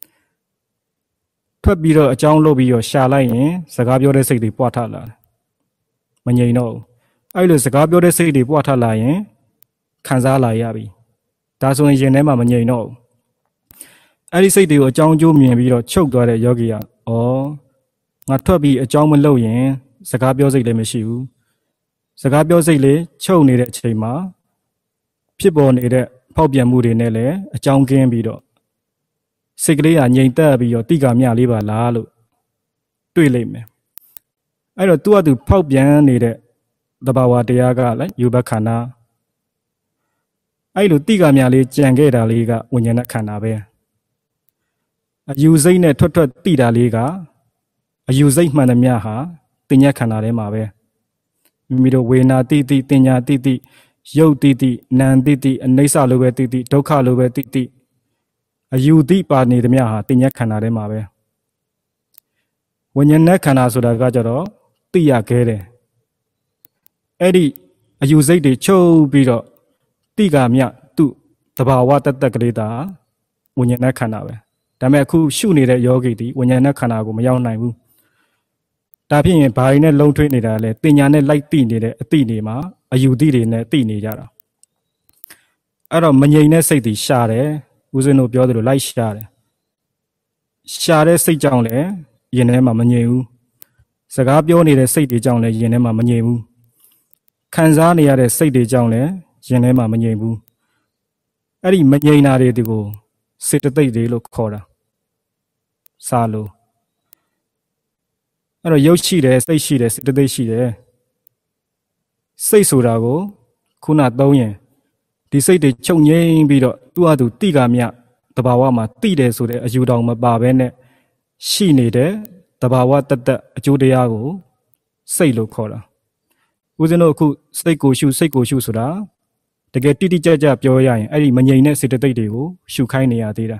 ထွက်ပြီးတော့အကြောင်းလုပ်ပြီးတော့ရှာလိုက်ရင်စကားပြောတဲ့စိတ်တွေပွားထလာတယ်မငြိမ်တော့ဘူးအဲ့လိုစကားပြောတဲ့စိတ်တွေပွားထလာရင်ခံစားလာရပြီဒါဆိုရင်ရင်ထဲမှာမငြိမ်တော့ဘူးအဲ့ဒီစိတ်တွေကိုအကြောင်းကျိုးမြင်ပြီးတော့ချုပ်သွားတဲ့ယောဂီကဩငါထွက်ပြီးအကြောင်းမလုပ်ရင်စကားပြောစိတ်လည်းမရှိဘူးစကားပြောစိတ်လေးချုပ်နေတဲ့အချိန်မှာဖြစ်ပေါ်နေတဲ့ဖောက်ပြန်မှုတွေနဲ့လည်းအကြောင်းကင်းပြီးတော့စိတ်ကလေးကငြိမ်သက်ပြီးတော့တိကာမြလေးပါလားလို့တွေးလိုက်မယ်အဲ့တော့သူ့အတူဖောက်ပြန်နေတဲ့သဘာဝတရားကလည်းယူဘခန္ဓာအဲ့လိုတိကာမြလေးကြံခဲ့တာလေးကဝိညာဏခန္ဓာပဲအယူစိတ်နဲ့ထွက်တိတာလေးကအယူစိတ်မှန်သမျှဟာတင်ညက်ခန္ဓာထဲမှာပဲမိမိတို့ဝေနာတိတိတင်ညာတိတိယုတ်တိတိနာမ်တိတိအနိစ္စလိုပဲတိတိဒုက္ခလိုပဲတိတိအယူတိပါနေသမျှဟာတင်ညက်ခန္ဓာထဲမှာပဲဝိညာဏခန္ဓာဆိုတာကကြတော့သိရခဲတယ်အဲ့ဒီအယူစိတ်တွေချုပ်ပြီးတော့တိကာမြသူ့တဘာဝတတက်ကလေးတာဝိညာဏခန္ဓာပဲဒါပေမဲ့အခုရှုနေတဲ့ယောဂီဒီဝိညာဏခန္ဓာကိုမရောက်နိုင်ဘူးဒါဖြစ်ရင်ဘာတွေနဲ့လုံထွေးနေတာလဲတင်ညာနဲ့လိုက်တိနေတဲ့အတိနေမှာအယူတိတွေနဲ့တိနေကြတာအဲ့တော့မငြိမ်တဲ့စိတ်တွေရှာတယ်ဦးဇင်းတို့ပြောသလိုလိုက်ရှာတယ်ရှာတဲ့စိတ်ကြောင့်လည်းရင်ထဲမှာမငြိမ်ဘူးစကားပြောနေတဲ့စိတ်တွေကြောင့်လည်းရင်ထဲမှာမငြိမ်ဘူးခံစားနေရတဲ့စိတ်တွေကြောင့်လည်းရင်ထဲမှာမငြိမ်ဘူးအဲ့ဒီမငြိမ်တာတွေဒီကိုစေတသိက်တွေလို့ခေါ်တာစာလို့အဲ့တော့ရုပ်ရှိတယ်စိတ်ရှိတယ်စေတသိက်ရှိတယ်စိတ်ဆိုတာကိုခုနသုံးရင်ဒီစိတ်တွေချုပ်ငြိမ်းပြီးတော့သူ့ဟာသူတိကာမြတဘာဝမှာတိတယ်ဆိုတဲ့အယူတော်မပါဘဲနဲ့ရှိနေတဲ့တဘာဝတသက်အကျိုးတရားကိုစိတ်လို့ခေါ်တာဦးဇင်းတို့အခုစိတ်ကိုရှုဆိုတာတကယ်တိတိကျကျပြောရရင်အဲ့ဒီမငြိမ်တဲ့စေတသိက်တွေကိုရှုခိုင်းနေရသေးတာ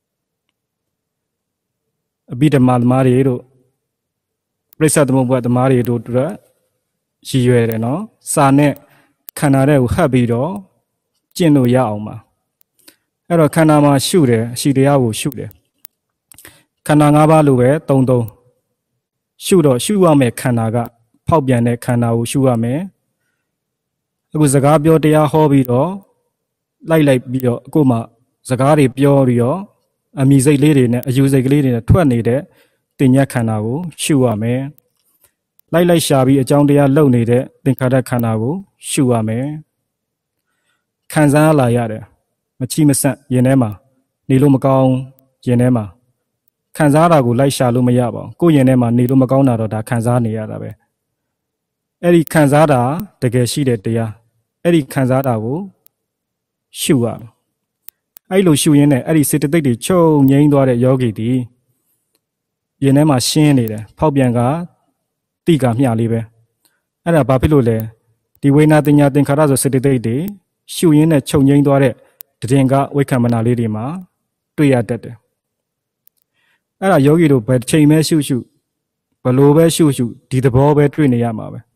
အဘိဓမ္မာသမားတွေတို့ပြိဿသမုပ္ပါသမားတွေတို့ရည်ရွယ်တယ်နော်စာနဲ့ခန္ဓာတဲ့ကိုဟပ်ပြီးတော့ကျင့်လို့ရအောင်ပါအဲ့တော့ခန္ဓာမှာရှုတယ်အရှိတရားကိုရှုတယ်ခန္ဓာ၅ပါးလိုပဲသုံးရှုတော့ရှုရမယ်ခန္ဓာကဖောက်ပြန်တဲ့ခန္ဓာကိုရှုရမယ်အခုစကားပြောတရားဟောပြီးတော့လိုက်ပြီးတော့အခုမှစကားတွေပြောပြီးတော့အမိစိတ်လေးတွေနဲ့အယူစိတ်ကလေးတွေနဲ့ထွက်နေတဲ့တင်ညက်ခန္ဓာကိုရှုရမယ်လိုက်ရှာပြီးအကြောင်းတရားလုပ်နေတဲ့သင်္ခါရခန္ဓာကိုရှုရမယ်ခံစားလာရတယ်မချိမဆန့်ရင်ထဲမှာနေလို့မကောင်းရင်ထဲမှာခံစားတာကိုလိုက်ရှာလို့မရပါဘူးကိုယ်ရင်ထဲမှာနေလို့မကောင်းတာတော့ဒါခံစားနေရတာပဲအဲ့ဒီခံစားတာတကယ်ရှိတဲ့တရားအဲ့ဒီခံစားတာကိုရှုရအဲ့လိုရှုရင်းနဲ့အဲ့ဒီစေတသိက်တွေချုပ်ငြိမ်းသွားတဲ့ယောဂီတီရင်ထဲမှာရှင်းနေတယ်ဖောက်ပြန်ကတိကာမျှလေးပဲအဲ့ဒါဘာဖြစ်လို့လဲဒီဝိညာဉ်တင်ညာသင်္ခါရဆိုစေတသိက်တွေရှုရင်းနဲ့ချုပ်ငြိမ်းသွားတဲ့တည်ငါဝိက္ခမနာလေးတွေမှာတွေ့ရတတ်တယ်အဲ့ဒါယောဂီတို့ဘယ်ချိန်ပဲရှုဘလို့ပဲရှုဒီသဘောပဲတွေ့နေရမှာပဲ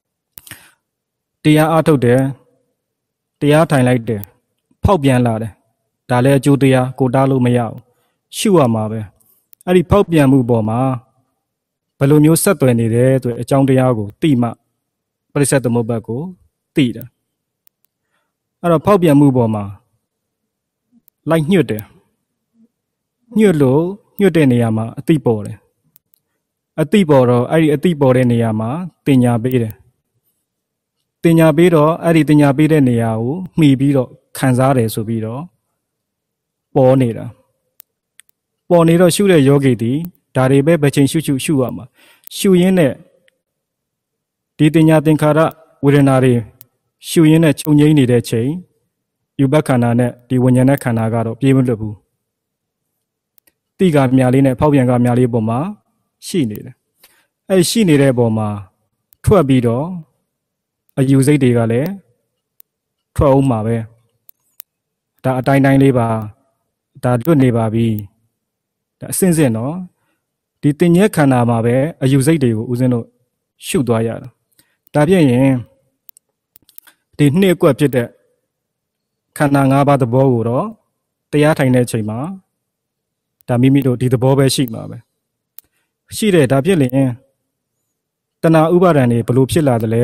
တရားအားထုတ်တယ်တရားထိုင်လိုက်တယ်ဖောက်ပြန်လာတယ်ဒါလည်းအကျိုးတရားကိုတားလို့မရဘူးရှုရမှာပဲအဲ့ဒီဖောက်ပြန်မှုပေါ်မှာဘယ်လိုမျိုးဆက်သွယ်နေတယ်ဆိုတဲ့အကြောင်းတရားကိုသိမှပရိစ္ဆေသမုပ္ပါဒ်ကိုသိတာအဲ့တော့ဖောက်ပြန်မှုပေါ်မှာလိုက်ညှွတ်တယ်ညှွတ်တဲ့နေရာမှာအတိပေါ်တယ်အတိပေါ်တော့အဲ့ဒီအတိပေါ်တဲ့နေရာမှာတင်ညာပေးတယ်တင်ညာပေးတော့အဲ့ဒီတင်ညာပေးတဲ့နေရာကိုမှီပြီးတော့ခံစားတယ်ဆိုပြီးတော့ပေါ်နေတာပေါ်နေတော့ရှုတဲ့ယောဂီတီဒါတွေပဲဘချိန်ရှုရမှာရှုရင်းနဲ့ဒီတင်ညာသင်္ခါရဝေဒနာတွေရှုရင်းနဲ့ချုပ်ငြိမ်းနေတဲ့ချိန်ယူဘခန္ဓာနဲ့ဒီဝိညာဉ်နဲ့ခန္ဓာကတော့ပြေးမလွတ်ဘူးတိကာမြလေးနဲ့ဖောက်ပြန်ကမြလေးပုံမှာရှိနေတယ်အဲ့ရှိနေတဲ့ပုံမှာထွက်ပြီးတော့အယူစိတ်တွေကလည်းထွက်အောင်မှာပဲဒါအတိုင်းလေးပါဒါလွတ်နေပါပြီဒါအစင်းစင်းနော်ဒီတင်ញဲခန္ဓာမှာပဲအယူစိတ်တွေကိုဦးဇင်းတို့ရှုသွားရတာဒါဖြစ်ရင်ဒီနှစ်အကွက်ဖြစ်တဲ့ခန္ဓာ၅ပါးသဘောကိုတော့တရားထိုင်တဲ့အချိန်မှာဒါမိမိတို့ဒီသဘောပဲရှိမှာပဲရှိတယ်ဒါဖြစ်ရင်တဏှာဥပါဒံတွေဘလို့ဖြစ်လာတယ်လဲ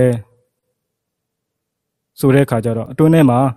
ဆိုတဲ့အခါကျတော့အတွင်းထဲမှာ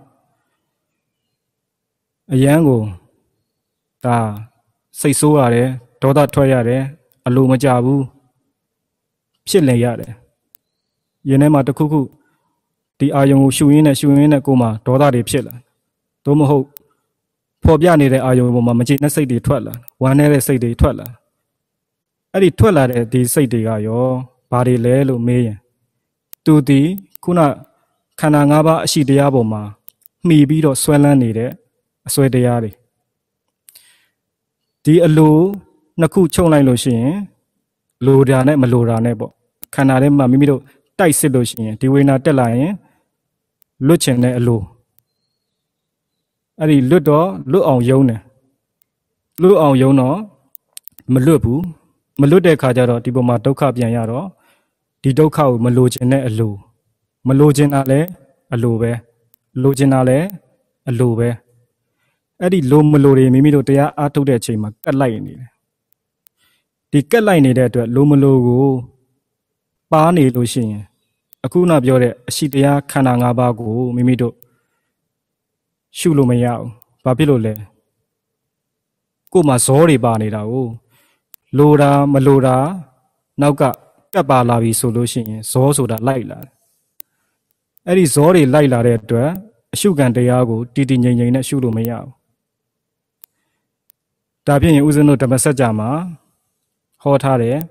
အယံကိုဒါစိတ်ဆိုးရတယ်ဒေါသထွက်ရတယ်အလိုမကြဘူးဖြစ်လည်ရတယ်ရင်ထဲမှာတစ်ခုခုဒီအာယုံကိုရှုရင်းနဲ့ကိုယ်မှာဒေါသတွေဖြစ်လာသို့မဟုတ်ပေါ်ပြနေတဲ့အာယုံပေါ်မှာမကျေနပ်စိတ်တွေထွက်လာဝမ်းနည်းတဲ့စိတ်တွေထွက်လာအဲ့ဒီထွက်လာတဲ့ဒီစိတ်တွေကရောဘာတွေလဲလို့မေးရင်သူဒီခုနခန္ဓာ၅ပါးအရှိတရားပေါ်မှာမှီပြီးတော့ဆွဲလန်းနေတဲ့အစွဲတရားတွေဒီအလိုနှစ်ခုချုပ်လိုက်လို့ရှိရင်လိုတာနဲ့မလိုတာနဲ့ပေါ့ခန္ဓာထဲမှာမိမိတို့တိုက်စစ်လို့ရှိရင်ဒီဝေဒနာတက်လာရင်လွတ်ချင်တဲ့အလိုအဲ့ဒီလွတ်တော့လွတ်အောင်ယုံတယ်လွတ်အောင်ယုံတော့မလွတ်ဘူးမလွတ်တဲ့ခါကျတော့ဒီပုံမှာဒုက္ခပြန်ရတော့ဒီဒုက္ခကိုမလိုချင်တဲ့အလိုမလိုချင်တာလည်းအလိုပဲလိုချင်တာလည်းအလိုပဲအဲ့ဒီလိုမလိုတွေမိမိတို့တရားအားထုတ်တဲ့အချိန်မှာကတ်လိုက်နေတယ်ဒီကတ်လိုက်နေတဲ့အတွက်လိုမလိုကိုပါနေလို့ရှိရင်အခုနပြောတဲ့အရှိတရားခန္ဓာ၅ပါးကိုမိမိတို့ရှုလို့မရဘူးဘာဖြစ်လို့လဲကိုယ်မှာဇောတွေပါနေတာကိုလိုတာမလိုတာနောက်ကကပ်ပါလာပြီဆိုလို့ရှိရင်ဇောဆိုတာလိုက်လာတယ်အဲ့ဒီဇောတွေလိုက်လာတဲ့အတွက်အရှုခံတရားကိုတည်တည်ငြိမ်ငြိမ်နဲ့ရှုလို့မရဘူးဒါဖြစ်ရင်ဦးဇင်းတို့ဓမ္မစကြာမှာဟောထားတယ်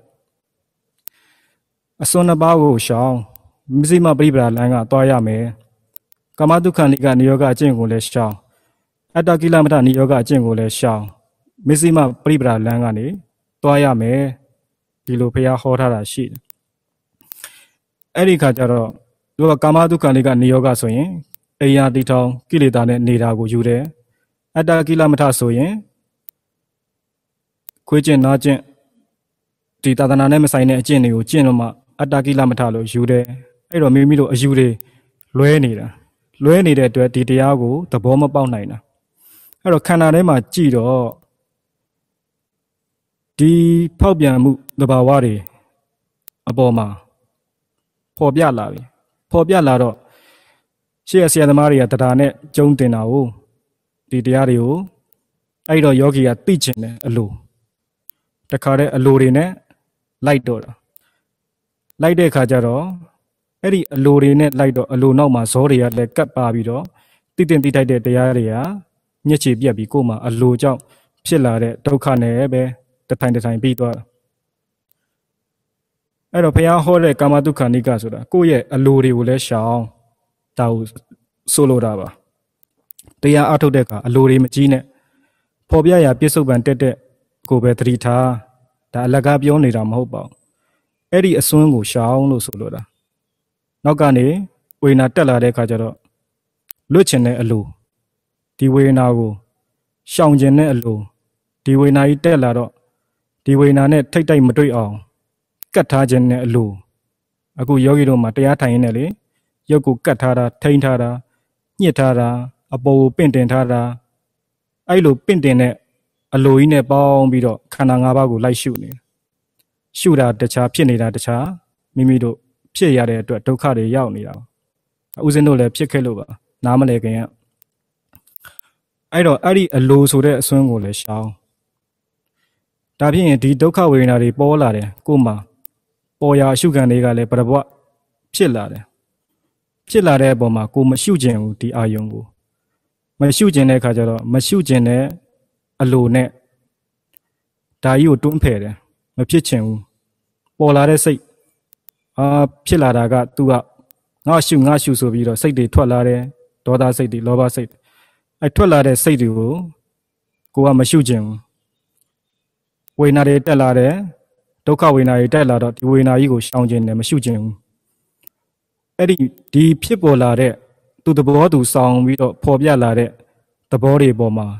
အစွန်းနှစ်ပါးကိုရှောင်မစိမပရိပဒါလမ်းကသွားရမယ်ကာမတုခဏိကနိယောဂအကျင့်ကိုလည်းရှောင်အတ္တကိလမထနိယောဂအကျင့်ကိုလည်းရှောင်မစိမပရိပဒါလမ်းကနေသွားရမယ်ဒီလိုဘုရားဟောထားတာရှိတယ်အဲ့ဒီခါကျတော့သူကကာမတုခဏိကနိယောဂဆိုရင်အိယာတိထောင်ကိလေသာနဲ့နေတာကိုယူတယ်အတ္တကိလမထဆိုရင်ခွေးကျင့်နားကျင့်ဒီသာသနာနဲ့မဆိုင်တဲ့အကျင့်တွေကိုကျင့်လို့မှအတ္တကိလမထလို့ယူတယ်အဲ့တော့မိမိတို့အယူတွေလွဲနေတဲ့အတွက်ဒီတရားကိုသဘောမပေါက်နိုင်တာအဲ့တော့ခန္ဓာထဲမှာကြည့်တော့ဒီဖောက်ပြန်မှုသဘာဝတွေအပေါ်မှာပေါ်ပြလာပြီပေါ်ပြလာတော့ရှေ့ဆရာသမားတွေကတရားနဲ့ကျုံတင်တာကိုဒီတရားတွေကိုအဲ့တော့ယောဂီကသိကျင်တယ်အလိုတခါတည်းအလိုတွေနဲ့လိုက်တော့တာလိုက်တဲ့အခါကျတော့အဲ့ဒီအလိုတွေနဲ့လိုက်တော့အလိုနောက်မှာဇောတွေကလည်းကပ်ပါပြီးတော့တိတင်တိထိုက်တဲ့တရားတွေကညှက်ချပြက်ပြီးကိုယ်မှာအလိုကြောင့်ဖြစ်လာတဲ့ဒုက္ခနဲ့ပဲတထိုင်ပြီးသွားတာအဲ့တော့ဘုရားဟောတဲ့ကာမတုခဏိကဆိုတာကိုယ့်ရဲ့အလိုတွေကိုလည်းရှောင်ဒါကိုဆိုလိုတာပါတရားအထုတ်တဲ့အခါအလိုတွေမကြီးနဲ့ပေါ်ပြရာပြစ္ဆုတ်ပံတက်တဲ့ကိုပဲသတိထားဒါအလကားပြောနေတာမဟုတ်ပါဘူးအဲ့ဒီအစွန်းကိုရှောင်လို့ဆိုလိုတာနောက်ကနေဝေဒနာတက်လာတဲ့အခါကျတော့လွတ်ချင်တဲ့အလိုဒီဝေဒနာကိုရှောင်ကျင်တဲ့အလိုဒီဝေဒနာကြီးတက်လာတော့ဒီဝေဒနာနဲ့ထိတ်တိုက်မတွေ့အောင်ကတ်ထားခြင်းနဲ့အလိုအခုယောဂီတို့မှာတရားထိုင်ရင်းနဲ့လေရုပ်ကိုကတ်ထားတာထိန်းထားတာညှစ်ထားတာအပေါ်ကိုပင့်တင်ထားတာအဲ့လိုပင့်တင်တဲ့အလိုကြီးနဲ့ပေါင်းပြီးတော့ခန္ဓာ၅ပါးကိုလိုက်ရှုနေရှုတာတခြားဖြစ်နေတာတခြားမိမိတို့ဖြစ်ရတဲ့အတွက်ဒုက္ခတွေရောက်နေတာပါဦးဇင်းတို့လည်းဖြစ်ခဲ့လို့ပါနားမလဲခင်ကအဲ့တော့အဲ့ဒီအလိုဆိုတဲ့အစွန်းကိုလည်းရှောင်ဒါဖြစ်ရင်ဒီဒုက္ခဝေဒနာတွေပေါ်လာတယ်ကိုယ်မှာပေါ်ရာအရှုခံတွေကလည်းပရဘွတ်ဖြစ်လာတယ်ဖြစ်လာတဲ့အပေါ်မှာကိုမရှုကျင်ဘူးဒီအာယုံကိုမရှုကျင်တဲ့အခါကျတော့မရှုကျင်တဲ့အလိုနဲ့ဒါကြီးကိုတွန်းဖယ်တယ်မဖြစ်ချင်ဘူးပေါ်လာတဲ့စိတ်ဖြစ်လာတာက तू ကငါရှုဆိုပြီးတော့စိတ်တွေထွက်လာတယ်ဒေါသစိတ်တွေလောဘစိတ်အဲ့ထွက်လာတဲ့စိတ်တွေကိုကိုကမရှုကျင်ဘူးဝေဒနာတွေတက်လာတယ်ဒုက္ခဝေဒနာတွေတက်လာတော့ဒီဝေဒနာကြီးကိုရှောင်ကျင်တယ်မရှုကျင်ဘူးအဲ့ဒီဖြစ်ပေါ်လာတဲ့သူသဘောသူဆောင်ပြီးတော့ပေါ်ပြလာတဲ့သဘောတွေပေါ်မှာ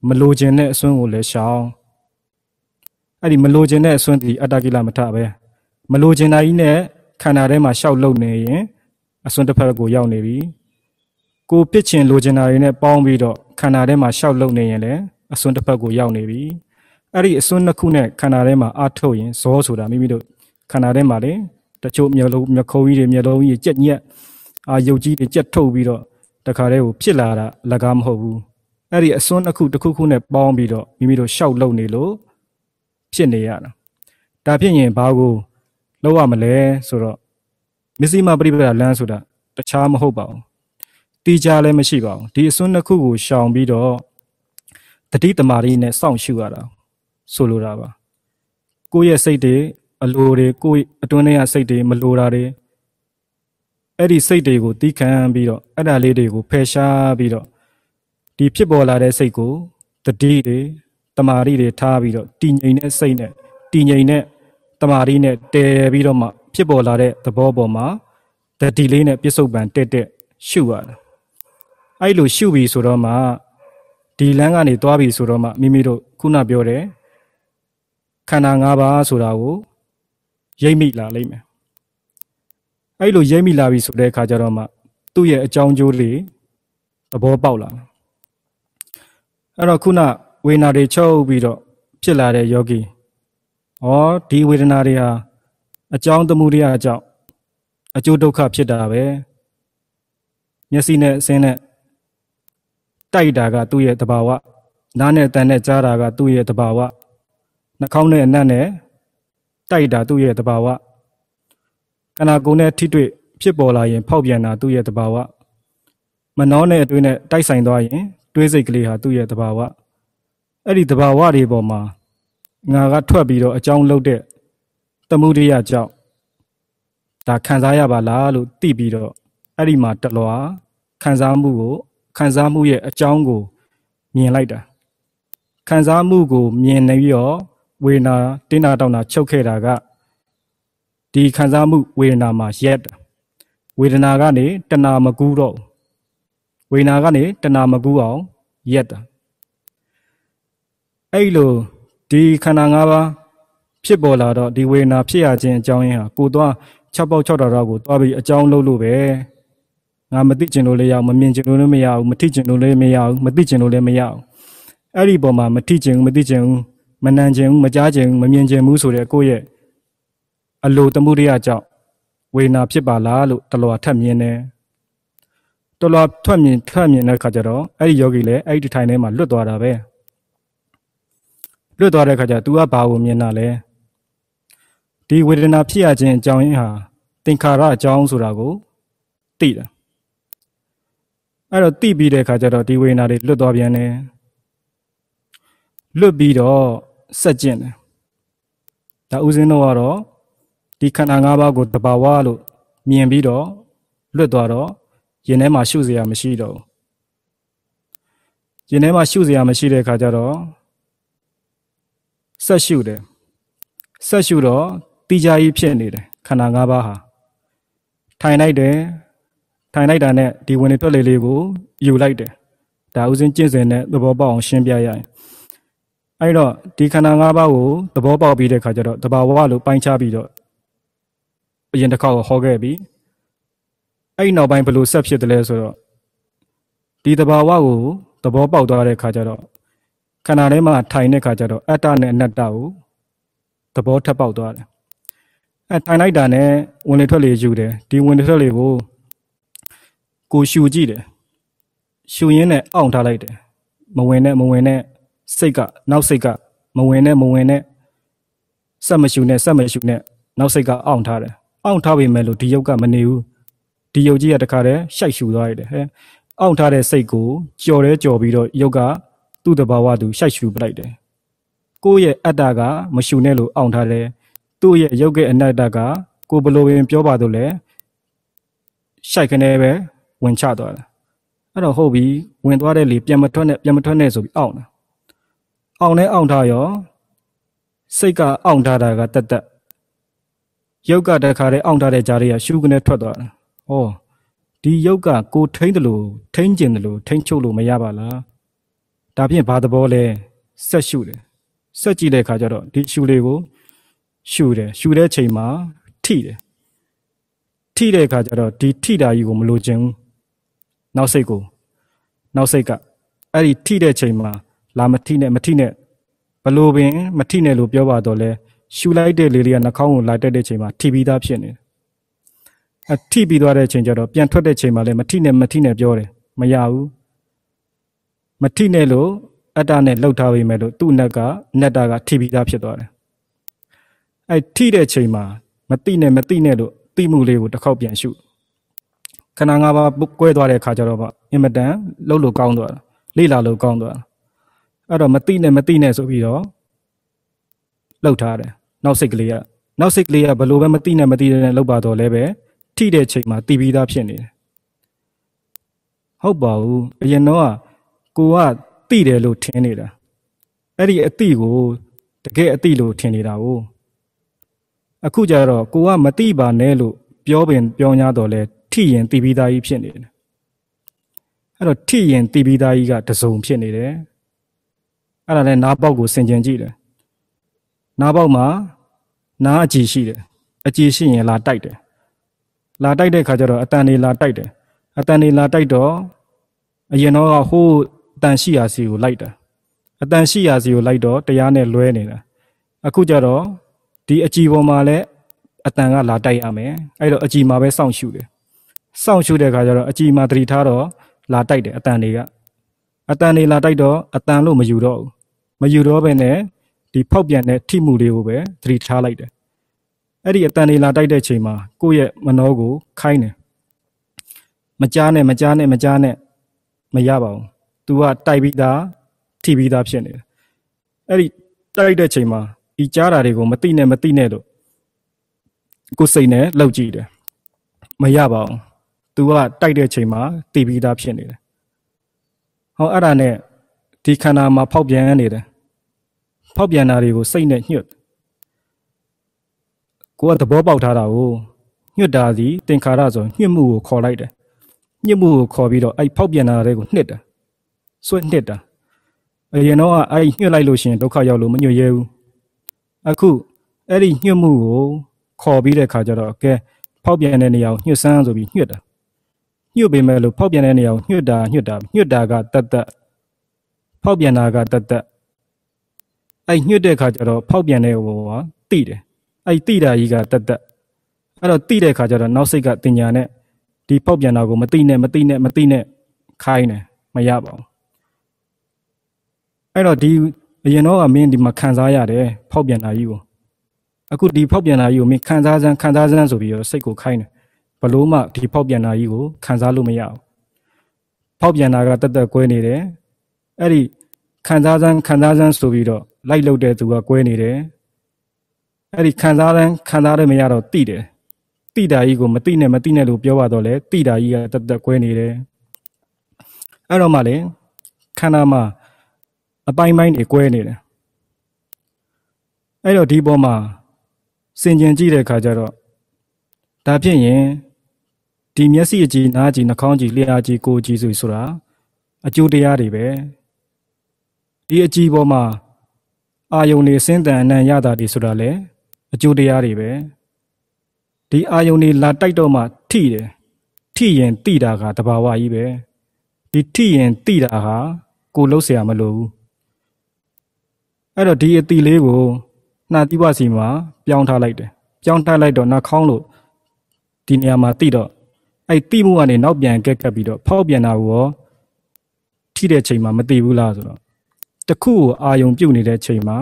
မလိုချင်တဲ့အစွန်းကိုလည်းရှောင်အဲ့ဒီမလိုချင်တဲ့အစွန်းဒီအတ္တကိလမထပဲမလိုချင်တာကြီးနဲ့ခန္ဓာထဲမှာရှောက်လုံနေရင်အစွန်းတစ်ဖက်ကိုရောက်နေပြီကိုပြစ်ချင်လိုချင်တာတွေနဲ့ပေါင်းပြီးတော့ခန္ဓာထဲမှာရှောက်လုံနေရင်လည်းအစွန်းတစ်ဖက်ကိုရောက်နေပြီအဲ့ဒီအစွန်းနှစ်ခုနဲ့ခန္ဓာထဲမှာအထုတ်ရင်ဇောဆိုတာမိမိတို့ခန္ဓာထဲမှာလေတချို့မျက်ခုံးကြီးတွေမျက်လုံးကြီးကြက်ညက်အာရုပ်ကြီးတွေကြက်ထုတ်ပြီးတော့တခါတည်းကိုဖြစ်လာတာလကားမဟုတ်ဘူးအဲ့ဒီအစွန်းတစ်ခုတစ်ခုခုနဲ့ပေါင်းပြီးတော့မိမိတို့ရှောက်လုံနေလို့ဖြစ်နေရတာဒါဖြစ်ရင်ဘာကိုလောက်ရမလဲဆိုတော့မစ္စည်းမပရိပဒလမ်းဆိုတာတခြားမဟုတ်ပါဘူးတီးကြလည်းမရှိပါဘူးဒီအစွန်းနှစ်ခုကိုရှောင်ပြီးတော့တတိတမာရီနဲ့စောင့်ရှုရတာဆိုလိုတာပါကိုယ့်ရဲ့စိတ်တွေအလိုတွေကိုယ့်အတွင်းထဲကစိတ်တွေမလိုတာတွေအဲ့ဒီစိတ်တွေကိုတီးခံပြီးတော့အဲ့ဒါလေးတွေကိုဖယ်ရှားပြီးတော့ဒီဖြစ်ပေါ်လာတဲ့စိတ်ကိုတတိတွေတမာရီတွေထားပြီးတော့တည်ငြိမ်တဲ့စိတ်နဲ့တည်ငြိမ်တဲ့တမာရီနဲ့တည်ပြီးတော့မှဖြစ်ပေါ်လာတဲ့သဘောပေါ်မှာတတိလေးနဲ့ပြစ္ဆုတ်ပံတက်ရှုရတာအဲ့လိုရှုပြီးဆိုတော့မှဒီလမ်းကနေသွားပြီးဆိုတော့မှမိမိတို့ခုနပြောတဲ့ခန္ဓာ၅ပါးဆိုတာကိုရိပ်မိလာလိမ့်မယ်အဲ့လိုရိပ်မိလာပြီဆိုတဲ့အခါကျတော့မှသူ့ရဲ့အကြောင်းကျိုးလေးသဘောပေါက်လာတယ်အဲ့တော့ခုနဝေဒနာတွေချုပ်ပြီးတော့ဖြစ်လာတဲ့ယောဂီဒီဝေဒနာတွေဟာအကြောင်းသမှုတရားအကြောင်းအကျိုးဒုက္ခဖြစ်တာပဲမျက်စိနဲ့အစင်းနဲ့တိုက်တာကသူ့ရဲ့သဘာဝနားနဲ့တန်နဲ့ကြားတာကသူ့ရဲ့သဘာဝနှာခေါင်းနဲ့အနံ့နဲ့တိုက်တာသူ့ရဲ့သဘာဝခန္ဓာကိုယ်နဲ့ထိတွေ့ဖြစ်ပေါ်လာရင်ဖောက်ပြန်တာသူ့ရဲ့သဘာဝမနှောနဲ့အတွင်းနဲ့တိုက်ဆိုင်သွားရင်တွေးစိတ်ကလေးဟာသူ့ရဲ့သဘာဝအဲ့ဒီသဘာဝတွေပေါ်မှာငါကထွက်ပြီးတော့အကြောင်းလုပ်တဲ့သမုဒိယကြောင့်ဒါခံစားရပါလားလို့သိပြီးတော့အဲ့ဒီမှာတလွာခံစားမှုရဲ့အကြောင်းကိုမြင်လိုက်တာခံစားမှုကိုမြင်နေပြီးတော့ဝေဒနာတင်းတာတောင်းတာချုပ်ခဲ့တာကဒီခံစားမှုဝေဒနာမှာရက်တာဝေဒနာကနေတဏမကူးတော့ဝေဒနာကနေတဏမကူးအောင်ရက်တာအဲ့လိုဒီခန္ဓာ၅ပါးဖြစ်ပေါ်လာတော့ဒီဝေဒနာဖြစ်ရခြင်းအကြောင်းရင်းဟာကိုသွား6ပေါက်6တော်တော်ကိုသွားပြီးအကြောင်းလုပ်လို့ပဲငါမသိကျင်လို့လည်းရအောင်မမြင်ကျင်လို့လည်းမရဘူးမထိကျင်လို့လည်းမရဘူးမသိကျင်လို့လည်းမရဘူးအဲ့ဒီပေါ်မှာမထိကျင်ဘူးမသိကျင်ဘူးမနမ်းကျင်ဘူးမကြားကျင်ဘူးမမြင်ကျင်ဘူးဆိုတဲ့ကိုယ့်ရဲ့အလိုတမှုတရားကြောင့်ဝေဒနာဖြစ်ပါလားလို့တလွာထပ်မြင်တယ်တလွာထွက်မြင်တဲ့ခါကျတော့အဲ့ဒီယောဂီလည်းအဲ့ဒီထိုင်ထဲမှာလွတ်သွားတာပဲလွတ်သွားတဲ့ခါကျ तू ကဘာကိုမြင်တာလဲဒီဝေဒနာဖြစ်ရခြင်းအကြောင်းရင်းဟာသင်္ခါရအကြောင်းဆိုတာကိုသိတာအဲ့တော့သိပြီးတဲ့ခါကျတော့ဒီဝေဒနာတွေလွတ်သွားပြန်တယ်လွတ်ပြီးတော့ဆက်ကျင့်တယ်ဒါဥစဉ်တော့ကတော့ဒီခန္ဓာ၅ပါးကိုတဘာဝလို့မြင်ပြီးတော့လွတ်သွားတော့ရင်ထဲမှာရှုစရာမရှိတော့ဘူးရင်ထဲမှာရှုစရာမရှိတဲ့ခါကျတော့ဆက်ရှုတယ်ဆက်ရှုတော့တိကျကြီးဖြစ်နေတယ်ခန္ဓာ၅ပါးဟာထိုင်လိုက်တာနဲ့ဒီဝင်နေထွက်လေလေးကိုယူလိုက်တယ်ဒါဥစဉ်ကျင့်စဉ်နဲ့သဘောပေါက်အောင်ရှင်းပြရရင်အဲ့တော့ဒီခန္ဓာ၅ပါးကိုသဘောပေါက်ပြီးတဲ့ခါကျတော့တဘာဝလို့ပိုင်းခြားပြီးတော့အရင်တစ်ခေါက်ဟောခဲ့ပြီအဲ့နောက်ပိုင်းဘယ်လိုဆက်ဖြစ်တယ်လဲဆိုတော့ဒီတဘာဝကိုသဘောပေါက်သွားတဲ့ခါကျတော့ခန္ဓာထဲမှာထိုင်တဲ့ခါကျတော့အတ္တနဲ့အနတ္တကိုသဘောထပ်ပေါက်သွားတယ်ထိုင်လိုက်တာနဲ့ဝင်လေထွက်လေယူတယ်ဒီဝင်လေထွက်လေကိုရှူကြည့်တယ်ရှူရင်းနဲ့အောင့်ထားလိုက်တယ်မဝင်နဲ့စိတ်ကနောက်စိတ်ကမဝင်နဲ့ဆက်မရှူနဲ့နောက်စိတ်ကအောင့်ထားတယ်အောင့်ထားပေမဲ့လို့ဒီယုတ်ကမနေဘူးဒီယုတ်ကြီးကတခါတည်းရှိုက်ရှူသွားလိုက်တယ်အောင့်ထားတဲ့စိတ်ကိုကြော်ပြီးတော့ယုတ်ကသူ့တဘာဝသူရှိုက်ရှူပလိုက်တယ်ကိုယ့်ရဲ့အတ္တကမရှူနဲ့လို့အောင့်ထားတယ်သူ့ရဲ့ယုတ်ကအနတ္တကကိုဘလိုပင်ပြောပါတော့လဲရှိုက်ခနေပဲဝင်ချသွားတယ်အဲ့တော့ဟုတ်ပြီဝင်သွားတဲ့လေပြန်မထွက်နဲ့ဆိုပြီးအောင့်တာအောင့်ထားရောစိတ်ကအောင့်ထားတာကတက်ယုတ်ကတခါတည်းအောင့်ထားတဲ့ကြားတွေကရှုကနေထွက်သွားတယ်ဒီယုတ်ကကိုထိန်းတယ်လို့ထိန်းကျင်တယ်လို့ထိန်းချုပ်လို့မရပါလားဒါဖြင့်ဘာသဘောလဲဆက်ရှုတယ်ဆက်ကြည့်တဲ့အခါကျတော့ဒီရှုလေးကိုရှုတယ်ရှုတဲ့ချိန်မှာထိတယ်ထိတဲ့အခါကျတော့ဒီထိတာကြီးကိုမလိုချင်ဘူးနောက်စိတ်ကအဲ့ဒီထိတဲ့ချိန်မှာလာမထိနဲ့ဘလို့ပင်မထိနဲ့လို့ပြောပါတော့လဲရှူလိုက်တဲ့လေလေးကနှာခေါင်းကိုလာတက်တဲ့ချိန်မှာထိပြီးသားဖြစ်နေတယ်အထိပြီးသွားတဲ့ချိန်ကျတော့ပြန်ထွက်တဲ့ချိန်မှာလည်းမထိနဲ့ပြောတယ်မရဘူးမထိနဲ့လို့အတ္တနဲ့လှုပ်ထားပေးမယ်လို့သူ့နတ်တာကထိပြီးသားဖြစ်သွားတယ်အဲ့ထိတဲ့ချိန်မှာမသိနဲ့လို့သိမှုလေးကိုတစ်ခေါက်ပြန်ရှုခန္ဓာ၅ပါးကွဲသွားတဲ့အခါကျတော့အင်မတန်လှုပ်လို့ကောင်းသွားတာလေ့လာလို့ကောင်းသွားတာအဲ့တော့မသိနဲ့ဆိုပြီးတော့လှုပ်ထားတယ်နောက်စိတ်ကလေးကဘယ်လိုပဲမသိနဲ့လှုပ်ပါတော့လဲပဲထိတဲ့ချိန်မှာသိပြီးသားဖြစ်နေတယ်ဟုတ်ပါဘူးအရင်တော့ကိုကသိတယ်လို့ထင်နေတာအဲ့ဒီအသိကိုတကယ်အသိလို့ထင်နေတာကိုအခုကျတော့ကိုကမသိပါနဲ့လို့ပြော냐တော့လဲထိရင်သိပြီးသားကြီးဖြစ်နေတယ်အဲ့တော့ထိရင်သိပြီးသားကြီးကတစုံဖြစ်နေတယ်အဲ့ဒါလည်းနားပေါက်ကိုဆင်ခြင်ကြည့်တယ်နားပေါက်မှာနားအကြည်ရှိတယ်အကြည်ရှိရင်လာတိုက်တယ်လာတိုက်တဲ့ခါကျတော့အတန်နေလာတိုက်တယ်အတန်နေလာတိုက်တော့အရင်တော့ဟိုးအတန်ရှိရာစီကိုလိုက်တာအတန်ရှိရာစီကိုလိုက်တော့တရားနဲ့လွဲနေတာအခုကျတော့ဒီအကြည်ပေါ်မှာလည်းအတန်ကလာတိုက်ရမယ်အဲ့တော့အကြည်မှာပဲစောင့်ရှုတယ်စောင့်ရှုတဲ့ခါကျတော့အကြည်မှာသတိထားတော့လာတိုက်တယ်အတန်နေလာတိုက်တော့အတန်လို့မယူတော့ဘူးမယူတော့ဘဲနဲ့ဒီဖောက်ပြန်တဲ့ထိမှုလေးကိုပဲသတိထားလိုက်တယ်အဲ့ဒီအတန်နေလာတိုက်တဲ့ချိန်မှာကိုယ့်ရဲ့မနှောကိုခိုင်းတယ်မကြားနဲ့မရပါဘူး तू ကတိုက်ပြီးသားထိပြီးသားဖြစ်နေတယ်အဲ့ဒီတိုက်တဲ့ချိန်မှာဒီကြားတာတွေကိုမသိနဲ့လို့ကိုယ်စိတ်နဲ့လှုပ်ကြည့်တယ်မရပါဘူး तू ကတိုက်တဲ့ချိန်မှာသိပြီးသားဖြစ်နေတယ်ဟောအဲ့ဒါနဲ့ဒီခန္ဓာမှာဖောက်ပြန်နေတယ်ဖောက်ပြန်တာတွေကိုစိတ်နဲ့ညှို့ကိုကသဘောပေါက်ထားတာကိုညှို့တာဒီသင်္ခါရဆိုညှို့မှုကိုခေါ်လိုက်တယ်ညှို့မှုကိုခေါ်ပြီးတော့အဲ့ဖောက်ပြန်တာတွေကိုနှစ်တာဆွဲနှစ်တာအရင်တော့အဲ့ညှို့လိုက်လို့ရှိရင်ဒုက္ခရောက်လို့မညှို့ရဲဘူးအခုအဲ့ဒီညှို့မှုကိုခေါ်ပြီးတဲ့ခါကျတော့ကဲဖောက်ပြန်တဲ့နေရာကိုညှို့စမ်းဆိုပြီးညှို့တာညှို့ပေမဲ့လို့ဖောက်ပြန်တဲ့နေရာကိုညှို့တာကတတ်ဖောက်ပြန်တာကတတ်အဲ့ညှို့တဲ့ခါကျတော့ဖောက်ပြန်တဲ့ဟိုကတိတယ်အဲ့တိတာကြီးကတတ်အဲ့တော့တိတဲ့ခါကျတော့နောက်စိတ်ကတင်ညာနဲ့ဒီဖောက်ပြန်တာကိုမသိနဲ့ခိုင်းတယ်မရပါဘူးအဲ့တော့ဒီအရင်တော့ကမင်းဒီမှာခံစားရတယ်ဖောက်ပြန်တာကြီးကိုအခုဒီဖောက်ပြန်တာကြီးကိုမင်းခံစားစမ်းဆိုပြီးတော့စိတ်ကိုခိုင်းတယ်ဘလို့မှဒီဖောက်ပြန်တာကြီးကိုခံစားလို့မရဘူးဖောက်ပြန်တာကတက်ကွဲနေတယ်အဲ့ဒီခံစားစမ်းဆိုပြီးတော့လိုက်လုပ်တဲ့သူကကွဲနေတယ်အဲ့ဒီခံစားလည်းမရတော့တိတယ်တိတာကြီးကိုမတိနဲ့လို့ပြောပါတော့လေတိတာကြီးကတက်ကွဲနေတယ်အဲ့တော့မှလေခန္ဓာမှာအပိုင်းတွေကွဲနေတယ်အဲ့တော့ဒီပေါ်မှာစင်ကြင်ကြည့်တဲ့အခါကျတော့ဒါဖြစ်ရင်ဒီမျက်စိအကြည့်နားအကြည့်နှာခေါင်းအကြည့်လျှာအကြည့်ကိုယ်အကြည့်ဆိုတာအကျိုးတရားတွေပဲဒီအကြည့်ပေါ်မှာအာယုန်တွေစင်းတန်အနံ့ရတာတွေဆိုတာလေအကျိုးတရားတွေပဲဒီအာယုန်တွေလာတိုက်တော့မှထိတယ်ထိရင်တိတာကတဘာဝကြီးပဲဒီထိရင်တိတာဟာကိုလှုပ်เสียမလို့ဘူးအဲ့တော့ဒီအတိလေးကိုနှာတိဝစီမှာပြောင်းထားလိုက်တယ်ပြောင်းထားလိုက်တော့နှာခေါင်းလို့ဒီနေရာမှာတိတော့အဲ့တိမှုကနေနောက်ပြန်ကက်ပြီးတော့ဖောက်ပြန်တာကိုရောထိတဲ့ချိန်မှာမတိဘူးလားဆိုတော့တခုကိုအာယုံပြုတ်နေတဲ့ချိန်မှာ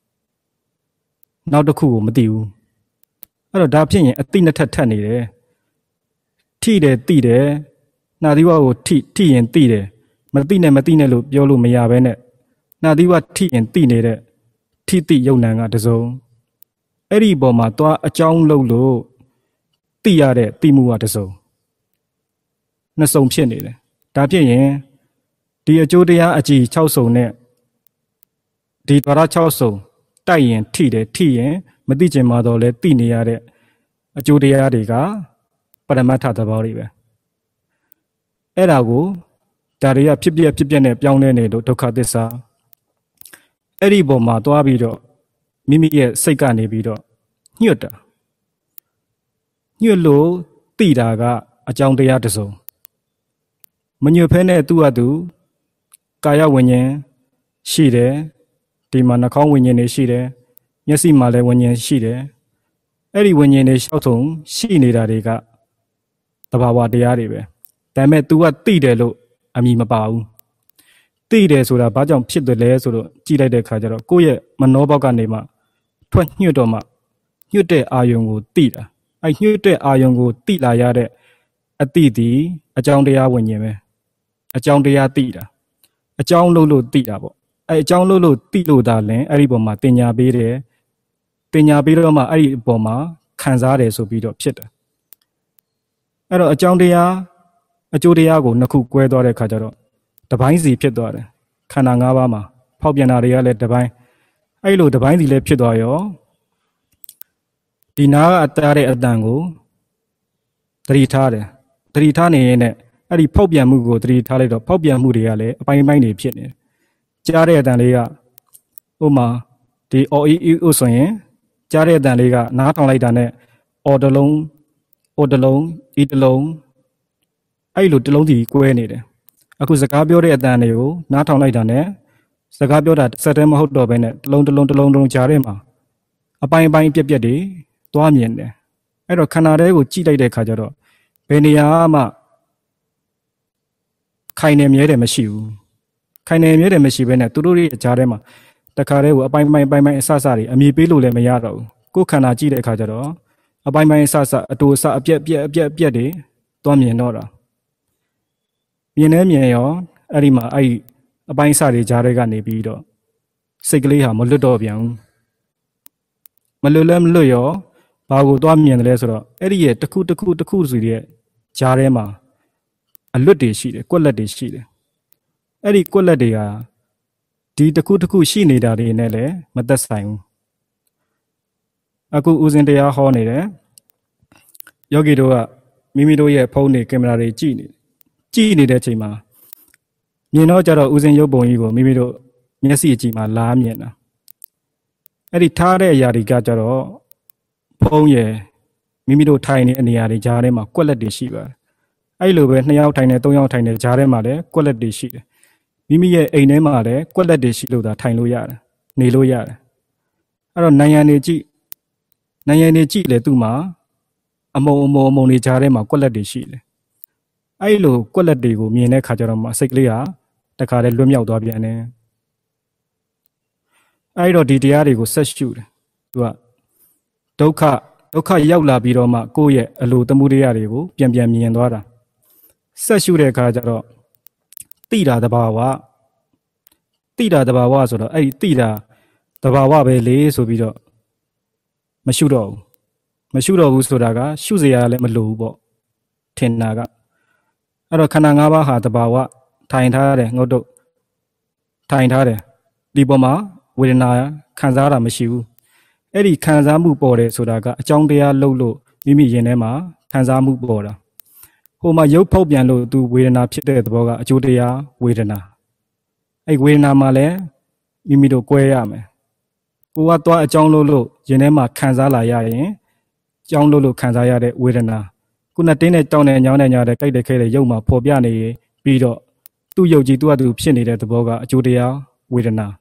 နောက်တစ်ခုကိုမတိဘူးအဲ့တော့ဒါဖြစ်ရင်အတိနှစ်ထပ်နေတယ်ထိတယ်တိတယ်နှာတိဝကိုထိရင်တိတယ်မတိနဲ့လို့ပြောလို့မရဘဲနဲ့နှာတိဝထိရင်တိနေတဲ့ထိတိယုံနံကတစုံအဲ့ဒီပေါ်မှာသွားအကြောင်းလို့တိရတဲ့တိမှုကတစုံနှစ်စုံဖြစ်နေတယ်ဒါဖြစ်ရင်ဒီအကျိုးတရားအကြည်6စုံနဲ့ဒီဒွါရ6စုံတိုက်ရင်ထိရင်မသိချင်မှတော့လဲသိနေရတဲ့အကျိုးတရားတွေကပရမတ္ထသဘောတွေပဲအဲ့ဒါကိုဒါတွေကဖြစ်ပြနဲ့ပြောင်းလဲနေလို့ဒုက္ခသစ္စာအဲ့ဒီပုံမှာသွားပြီးတော့မိမိရဲ့စိတ်ကနေပြီးတော့ညှွတ်တာညှွတ်လို့သိတာကအကြောင်းတရားတစ်စုံမညှွတ်ဖဲနဲ့သူ့ဟာသူကာယဝိညာဉ်ရှိတယ်ဒီမှာနှာခေါင်းဝိညာဉ်တွေရှိတယ်မျက်စိမှာလည်းဝိညာဉ်ရှိတယ်အဲ့ဒီဝိညာဉ်တွေရှောက်ထုံရှိနေတာတွေကသဘာဝတရားတွေပဲဒါပေမဲ့ तू ကသိတယ်လို့အမည်မပါဘူးသိတယ်ဆိုတာဘာကြောင့်ဖြစ်တယ်လဲဆိုတော့ကြည့်လိုက်တဲ့အခါကျတော့ကိုယ့်ရဲ့မနှောဘောက်ကနေမှထွက်ညှွတ်တော့မှညှွတ်တဲ့အာယုံကိုသိတာအဲ့ညှွတ်တဲ့အာယုံကိုသိလာရတဲ့အတိဒီအကြောင်းတရားဝိညာဉ်ပဲအကြောင်းတရားသိတာအကြောင်းလို့သိတာပေါ့အဲ့အကြောင်းလို့သိလို့ဒါလည်းအဲ့ဒီပုံမှာတင်ညာပေးတယ်တင်ညာပေးတော့မှအဲ့ဒီအပေါ်မှာခံစားတယ်ဆိုပြီးတော့ဖြစ်တယ်အဲ့တော့အကြောင်းတရားအကျိုးတရားကိုနှစ်ခုကွဲသွားတဲ့အခါကျတော့တပိုင်းစီဖြစ်သွားတယ်ခန္ဓာ၅ပါးမှာဖောက်ပြန်တာတွေကလည်းတပိုင်းအဲ့လိုတပိုင်းစီလည်းဖြစ်သွားရောဒီနာကအတားတဲ့အတန်ကိုသတိထားတယ်သတိထားနေရင်လည်းအဲ့ဒီဖောက်ပြန်မှုကိုသတိထားလိုက်တော့ဖောက်ပြန်မှုတွေကလည်းအပိုင်းပိုင်းတွေဖြစ်နေတယ်ကြားတဲ့အတန်လေးကဥမာဒီ OEU ဆိုရင်ကြားတဲ့အတန်လေးကနားထောင်လိုက်တာနဲ့ အော်တလုံးဤတလုံးအဲ့လိုတလုံးစီကွဲနေတယ်အခုစကားပြောတဲ့အတန်တွေကိုနားထောင်လိုက်တာနဲ့စကားပြောတာစက်တဲမဟုတ်တော့ဘဲနဲ့တလုံးကြားထဲမှာအပိုင်းပြက်တွေသွားမြင်တယ်အဲ့တော့ခန္ဓာတွေကိုကြည့်လိုက်တဲ့အခါကျတော့ဘယ်နေရာမှခိုင်နေမြဲတယ်မရှိဘူးခိုင်နေမြဲတယ်မရှိဘဲနဲ့သူတို့ရဲ့ကြားထဲမှာတခါတည်းကိုအပိုင်းအဆတွေအမြည်ပေးလို့လည်းမရတော့ဘူးကိုယ်ခန္ဓာကြည့်တဲ့အခါကျတော့အပိုင်းအဆအတူအဆအပြက်တွေသွားမြင်တော့တာမြင်ရောအဲ့ဒီမှာအဲ့ဒီအပိုင်းအဆတွေကြားထဲကနေပြီးတော့စိတ်ကလေးဟာမလွတ်တော့ပြန်ဘူးမလွတ်ရောဘာကိုသွားမြင်တယ်လဲဆိုတော့အဲ့ဒီရဲ့တစ်ခုစီရဲ့ကြားထဲမှာအလွတ်တွေရှိတယ်ကွက်လက်တွေရှိတယ်အဲ့ဒီကွက်လက်တွေဟာဒီတစ်ခုရှိနေတာတွေနဲ့လည်းမသက်ဆိုင်ဘူးအခုဦးဇင်းတရားဟောနေတယ်ယောဂီတို့ကမိမိတို့ရဲ့ဖုန်းတွေကင်မရာတွေကြည့်နေတဲ့အချိန်မှာမြင်တော့ကြတော့ဦးဇင်းရုပ်ပုံကြီးကိုမိမိတို့မျက်စိအကြည့်မှာလားမြင်တာအဲ့ဒီထားတဲ့အရာတွေကကြတော့ဖုန်းရယ်မိမိတို့ထိုင်နေတဲ့နေရာတွေကြားထဲမှာကွက်လက်တွေရှိပါတယ်အဲ့လိုပဲ2ယောက်ထိုင်နေ3ယောက်ထိုင်နေကြားထဲမှာလည်းကွက်လက်တွေရှိတယ်မိမိရဲ့အိမ်ထဲမှာလည်းကွက်လက်တွေရှိလို့သာထိုင်လို့ရတယ်နေလို့ရတယ်အဲ့တော့နိုင်ငံတွေကြည့်လေသူ့မှာအမုံတွေကြားထဲမှာကွက်လက်တွေရှိတယ်အဲ့လိုကွက်လက်တွေကိုမြင်တဲ့ခါကျတော့မှစိတ်ကလေးဟာတခါတည်းလွတ်မြောက်သွားပြန်တယ်အဲ့တော့ဒီတရားတွေကိုဆက်ရှုတယ်သူကဒုက္ခရောက်လာပြီးတော့မှကိုယ့်ရဲ့အလိုတမှုတရားတွေကိုပြန်မြင်သွားတာဆက်ရှုတဲ့အခါကျတော့တိတာတဘာဝဆိုတော့အဲ့ဒီတိတာတဘာဝပဲလေဆိုပြီးတော့မရှုတော့ဘူးဆိုတာကရှုစရာလည်းမလိုဘူးပေါ့ထင်တာကအဲ့တော့ခန္ဓာ၅ပါးဟာတဘာဝထိုင်ထားတယ်ငုတ်တုတ်ထိုင်ထားတယ်ဒီပေါ်မှာဝေဒနာခံစားတာမရှိဘူးအဲ့ဒီခံစားမှုပေါ်တယ်ဆိုတာကအကြောင်းတရားလှုပ်လို့မိမိရင်ထဲမှာခံစားမှုပေါ်တာဟိုမှာရုပ်ဖောက်ပြန်လို့သူဝေဒနာဖြစ်တဲ့သဘောကအကျိုးတရားဝေဒနာအဲ့ဝေဒနာမှာလည်းမိမိတို့꿰ရမယ်ကိုကသွားအကြောင်းလို့ရင်ထဲမှာခံစားလာရရင်အကြောင်းလို့ခံစားရတဲ့ဝေဒနာခုနတင်းနဲ့တောင်းနဲ့ညောင်းနဲ့ညာတဲ့ကြိုက်တဲ့ခဲတဲ့ရုပ်မှာပေါ်ပြနေပြီးတော့သူ့ရုပ်ကြီးသူ့အတူဖြစ်နေတဲ့သဘောကအကျိုးတရားဝေဒနာ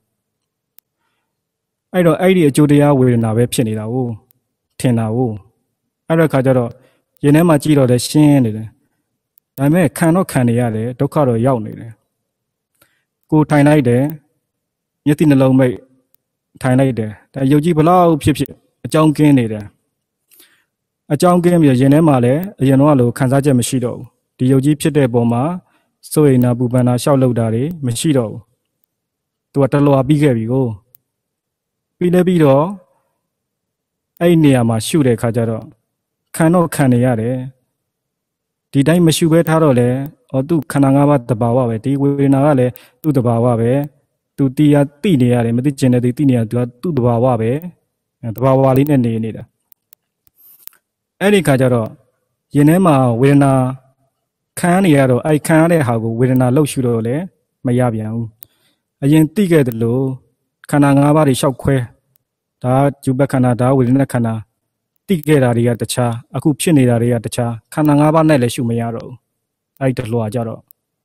အဲ့တော့အဲ့ဒီအကျိုးတရားဝေဒနာပဲဖြစ်နေတာကိုထင်တာကိုအဲ့တော့ခါကျတော့ရင်ထဲမှာကြည့်တော့လည်းရှင်းနေတယ်ဒါပေမဲ့ခံတော့ခံနေရတယ်ဒုက္ခတော့ရောက်နေတယ်ကိုထိုင်လိုက်တယ်မျက်စိနှလုံးမိတ်ထိုင်လိုက်တယ်ဒါရုပ်ကြီးဘလောက်ဖြစ်အကြောင်းကင်းနေတယ်အကြောင်းကင်းပြီးရင်ထဲမှာလည်းအရင်တော့လို့ခံစားချက်မရှိတော့ဘူးဒီရုပ်ကြီးဖြစ်တဲ့ပုံမှာစိုးရိမ်နာပူပန်တာရှောက်လောက်တာတွေမရှိတော့ဘူးသူကတလွာပြီးခဲ့ပြီကိုပြီးတော့အဲ့ဒီနေရာမှာရှုတဲ့ခါကျတော့ခံတော့ခံနေရတယ်ဒီတိုင်းမရှုဘဲထားတော့လေသူခန္ဓာ၅ပါးတဘာဝပဲဒီဝေဒနာကလည်းသူ့တဘာဝပဲသူတိနေရတယ်မသိကျင်တဲ့တိနေရသူ့တဘာဝပဲတဘာဝလေးနဲ့နေတာအဲ့ဒီခါကျတော့ရင်ထဲမှာဝေဒနာခန်းနေရတော့ခန်းရတဲ့ဟာကိုဝေဒနာလှုပ်ရှုတော့လည်းမရပြန်ဘူးအရင်သိခဲ့တယ်လို့ခန္ဓာ၅ပါးတွေလျှောက်ခွဲဒါယူဘခန္ဓာဒါဝေဒနာခန္ဓာသိခဲ့တာတွေကတခြားအခုဖြစ်နေတာတွေကတခြားခန္ဓာ၅ပါးနဲ့လည်းရှုမရတော့ဘူးအဲ့တလွာကြတော့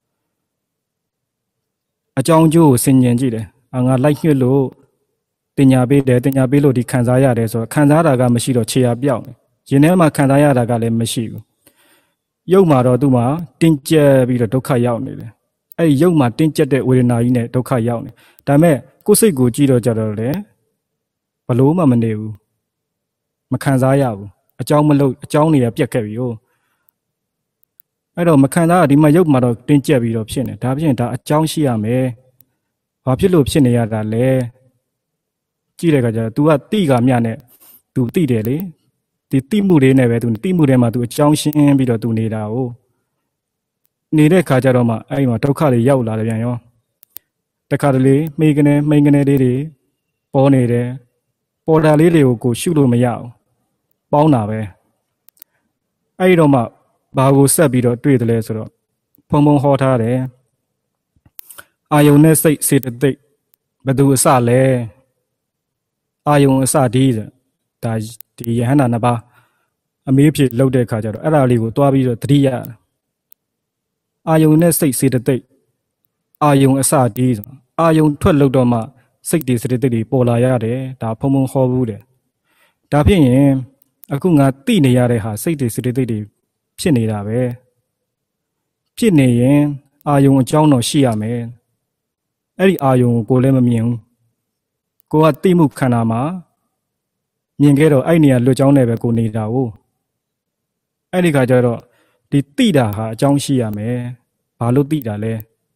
အကြောင်းကျိုးကိုဆင်ញင်ကြည့်တယ်ငါလိုက်ညှစ်လို့တင်ညာပေးတယ်တင်ညာပေးလို့ဒီခံစားရတယ်ဆိုတော့ခံစားတာကမရှိတော့ခြေရာပြောက်တယ်ရင်ထဲမှာခံစားရတာကလည်းမရှိဘူးရုပ်မှာတော့သူ့မှာတင်းကျပ်ပြီးတော့ဒုက္ခရောက်နေတယ်အဲ့ဒီရုပ်မှာတင်းကျပ်တဲ့ဝေဒနာကြီးနဲ့ဒုက္ခရောက်နေဒါပေမဲ့ကိုယ်စိတ်ကိုကြည့်တော့ကြတော့လေဘလို့မှမနေဘူးမခံစားရဘူးအကြောင်းမလို့အကြောင်းတွေကပြက်ခဲ့ပြီဟုတ်အဲ့တော့မခံစားရဒီမှာရုပ်မှာတော့တင်းကျပ်ပြီးတော့ဖြစ်နေဒါဖြစ်ရင်ဒါအကြောင်းရှိရမယ်ဘာဖြစ်လို့ဖြစ်နေရတာလဲကြည့်တဲ့အခါကျတော့ तू ကတိကမြနဲ့ तू တိတယ်လေဒီတိမှုလေးနဲ့ပဲ तू တိမှုထဲမှာ तू အကြောင်းရှင်းပြီးတော့ तू နေတာဟုတ်နေတဲ့အခါကျတော့မှအဲ့မှာဒုက္ခတွေရောက်လာတယ်ပြန်ရောတခါတလေမိန်ကနေလေးတွေပေါ်နေတယ်ပေါ်တာလေးတွေကိုကိုရှုလို့မရအောင်ပေါင်းတာပဲအဲ့ဒီတော့မှဘာကိုဆက်ပြီးတော့တွေ့တယ်လဲဆိုတော့ဖုံဖုံဟောထားတယ်အာယုန်နဲ့စိတ်စေတသိက်ဘယ်သူအစလဲအာယုန်အစဒီဆိုဒါဒီယဟန္တာနှစ်ပါးအမေးဖြစ်လောက်တဲ့အခါကျတော့အဲ့ဒါလေးကိုတွားပြီးတော့သတိရအာယုန်နဲ့စိတ်စေတသိက်အာယုန်အစဒီဆိုအာယုန်ထွက်လောက်တော့မှစိတ်တွေစေတသိက်တွေပေါ်လာရတယ်ဒါဖုံဖုံဟောဘူးတယ်ဒါဖြစ်ရင်အခုငါသိနေရတဲ့ဟာစိတ်တွေစေတသိက်တွေဖြစ်နေတာပဲဖြစ်နေရင်အာယုံအကြောင်းတော့ရှိရမယ်အဲ့ဒီအာယုံကိုလည်းမမြင်ဘူးကိုကသိမှုခန္ဓာမှာမြင်ခဲ့တော့အဲ့နေရာလွတ်ကြောင်းနဲ့ပဲကိုနေတာဟုတ်အဲ့ဒီခါကျတော့ဒီသိတာဟာအကြောင်းရှိရမယ်ဘာလို့သိတာလဲ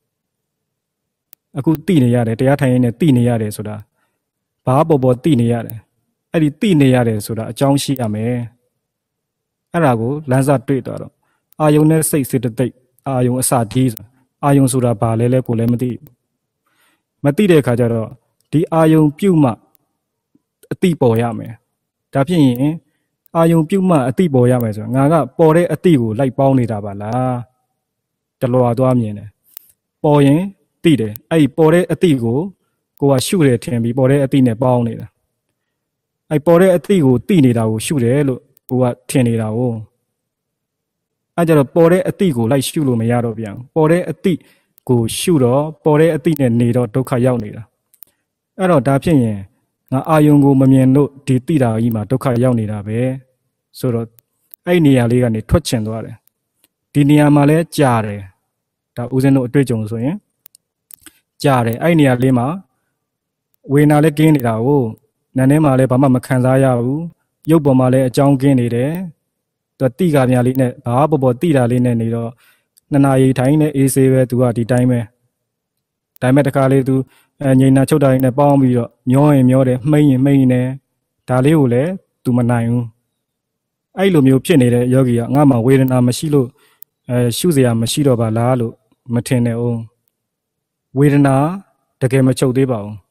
အခုသိနေရတယ်တရားထိုင်ရင်းနဲ့သိနေရတယ်ဆိုတာဘာပေါ်သိနေရတယ်အဲ့ဒီသိနေရတယ်ဆိုတာအကြောင်းရှိရမယ်အဲ့ဒါကိုလမ်းစာတွေ့သွားတော့အာယုံနဲ့စိတ်စေတသိက်အာယုံအစဒီဆိုအာယုံဆိုတာဘာလဲကိုလည်းမသိတဲ့အခါကျတော့ဒီအာယုံပြုတ်မှအတိပေါ်ရမယ်ဒါဖြစ်ရင်အာယုံပြုတ်မှအတိပေါ်ရမယ်ဆိုတော့ငါကပေါ်တဲ့အတိကိုလိုက်ပေါင်းနေတာပါလားတလွာသွားမြင်တယ်ပေါ်ရင်သိတယ်အဲ့ဒီပေါ်တဲ့အတိကိုကရှုတယ်ထင်ပြီးပေါ်တဲ့အတိနဲ့ပေါင်းနေတာအဲ့ပေါ်တဲ့အတိကိုသိနေတာကိုရှုတယ်လို့ကိုကထင်နေတာကိုအဲ့ကြတော့ပေါ်တဲ့အတိကိုလိုက်ရှုလို့မရတော့ပြန်ပေါ်တဲ့အတိကိုရှုတော့ပေါ်တဲ့အတိနဲ့နေတော့ဒုက္ခရောက်နေတာအဲ့တော့ဒါဖြစ်ရင်ငါအာယုံကိုမမြင်လို့ဒီတိတာကြီးမှာဒုက္ခရောက်နေတာပဲဆိုတော့အဲ့နေရာလေးကနေထွက်ချင်သွားတယ်ဒီနေရာမှာလဲကြာတယ်ဒါဦးဇင်းတို့အတွေ့အကြုံဆိုရင်ကြာတယ်အဲ့နေရာလေးမှာဝေနာလဲကင်းနေတာကိုနာနေမှာလဲဘာမှမခံစားရဘူးရုပ်ပေါ်မှာလဲအကြောင်းကင်းနေတယ်သူတိကာများလေးနဲ့ဘာပေါ်တိတာလေးနဲ့နေတော့နှစ်နာရီထိုင်နေအေးဆေးပဲသူကဒီတိုင်းပဲဒါပေမဲ့တခါလေးသူငိန်နာချုပ်တာနဲ့ပေါင်းပြီးတော့မျောရင်မျောတယ်မှိန်ရင်မှိန်နေဒါလေးကိုလည်းသူမနိုင်ဘူးအဲ့လိုမျိုးဖြစ်နေတဲ့ယောဂီကငါမှဝေဒနာမရှိလို့ရှုစရာမရှိတော့ပါလားလို့မထင်နဲ့အောင်ဝေဒနာတကယ်မချုပ်သေးပါဘူး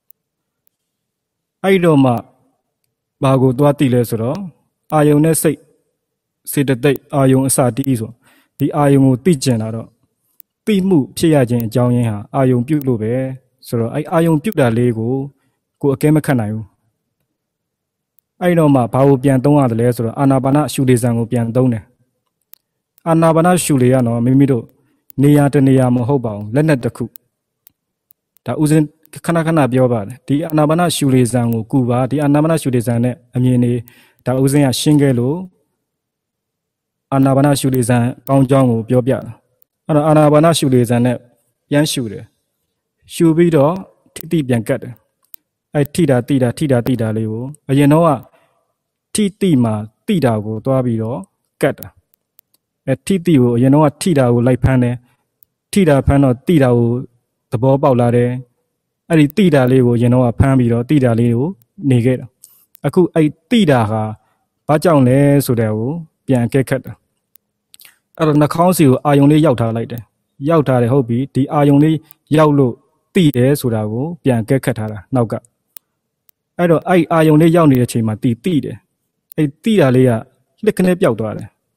အဲ့တော့မှဘာကိုသွားသိလဲဆိုတော့အာယုံနဲ့စိတ်စေတသိက်အာယုံအစတီးဆိုဒီအာယုံကိုသိကျင်လာတော့သိမှုဖြစ်ရခြင်းအကြောင်းရင်းဟာအာယုံပြုတ်လို့ပဲဆိုတော့အဲ့အာယုံပြုတ်တာလေးကိုအကဲမခတ်နိုင်ဘူးအဲ့တော့မှဘာကိုပြန်သုံးရတယ်လဲဆိုတော့အာနာပါနရှုလေဆံကိုပြန်သုံးတယ်အာနာပါနရှုလေရတော့မိမိတို့နေရာတနေရာမဟုတ်ပါဘူးလက်နဲ့တစ်ခုဒါဥစဉ်ခဏခဏပြောပါတယ်ဒီအာနာပါနရှုလေဆံကိုကုပါဒီအာနာပါနရှုလေဆံနဲ့အမြင်နေဒါဥစဉ်ကရှင်းခဲ့လို့အာနာပါနရှုလေဆံကောင်းကြောင်းကိုပြောပြတာအဲ့တော့အာနာပါနရှုလေဆံနဲ့ပြန်ရှုတယ်ရှုပြီးတော့ထိတိပြန်ကတ်တယ်အဲ့ထိတာတိတာလေးကိုအရင်တော့ကထိတိမှာတိတာကိုသွားပြီးတော့ကတ်တာအဲ့ထိတိကိုအရင်တော့ကထိတာကိုလိုက်ဖမ်းတယ်ထိတာဖမ်းတော့တိတာကိုသဘောပေါက်လာတယ်အဲ့ဒီတိတာလေးကိုအရင်တော့ကဖမ်းပြီးတော့တိတာလေးကိုနေခဲ့တာအခုအဲ့တိတာဟာဘာကြောင့်လဲဆိုတဲ့ကိုပြန်အကဲခတ်တာအဲ့တော့နှာခေါင်းစီကိုအာယုံလေးရောက်ထားလိုက်တယ်ရောက်ထားတယ်ဟုတ်ပြီဒီအာယုံလေးရောက်လို့တိတယ်ဆိုတာကိုပြန်အကဲခတ်ထားတာနောက်ကအဲ့တော့အဲ့အာယုံလေးရောက်နေတဲ့အချိန်မှာတိတယ်အဲ့တိတာလေးကလက်ခနဲ့ပျောက်သွားတယ်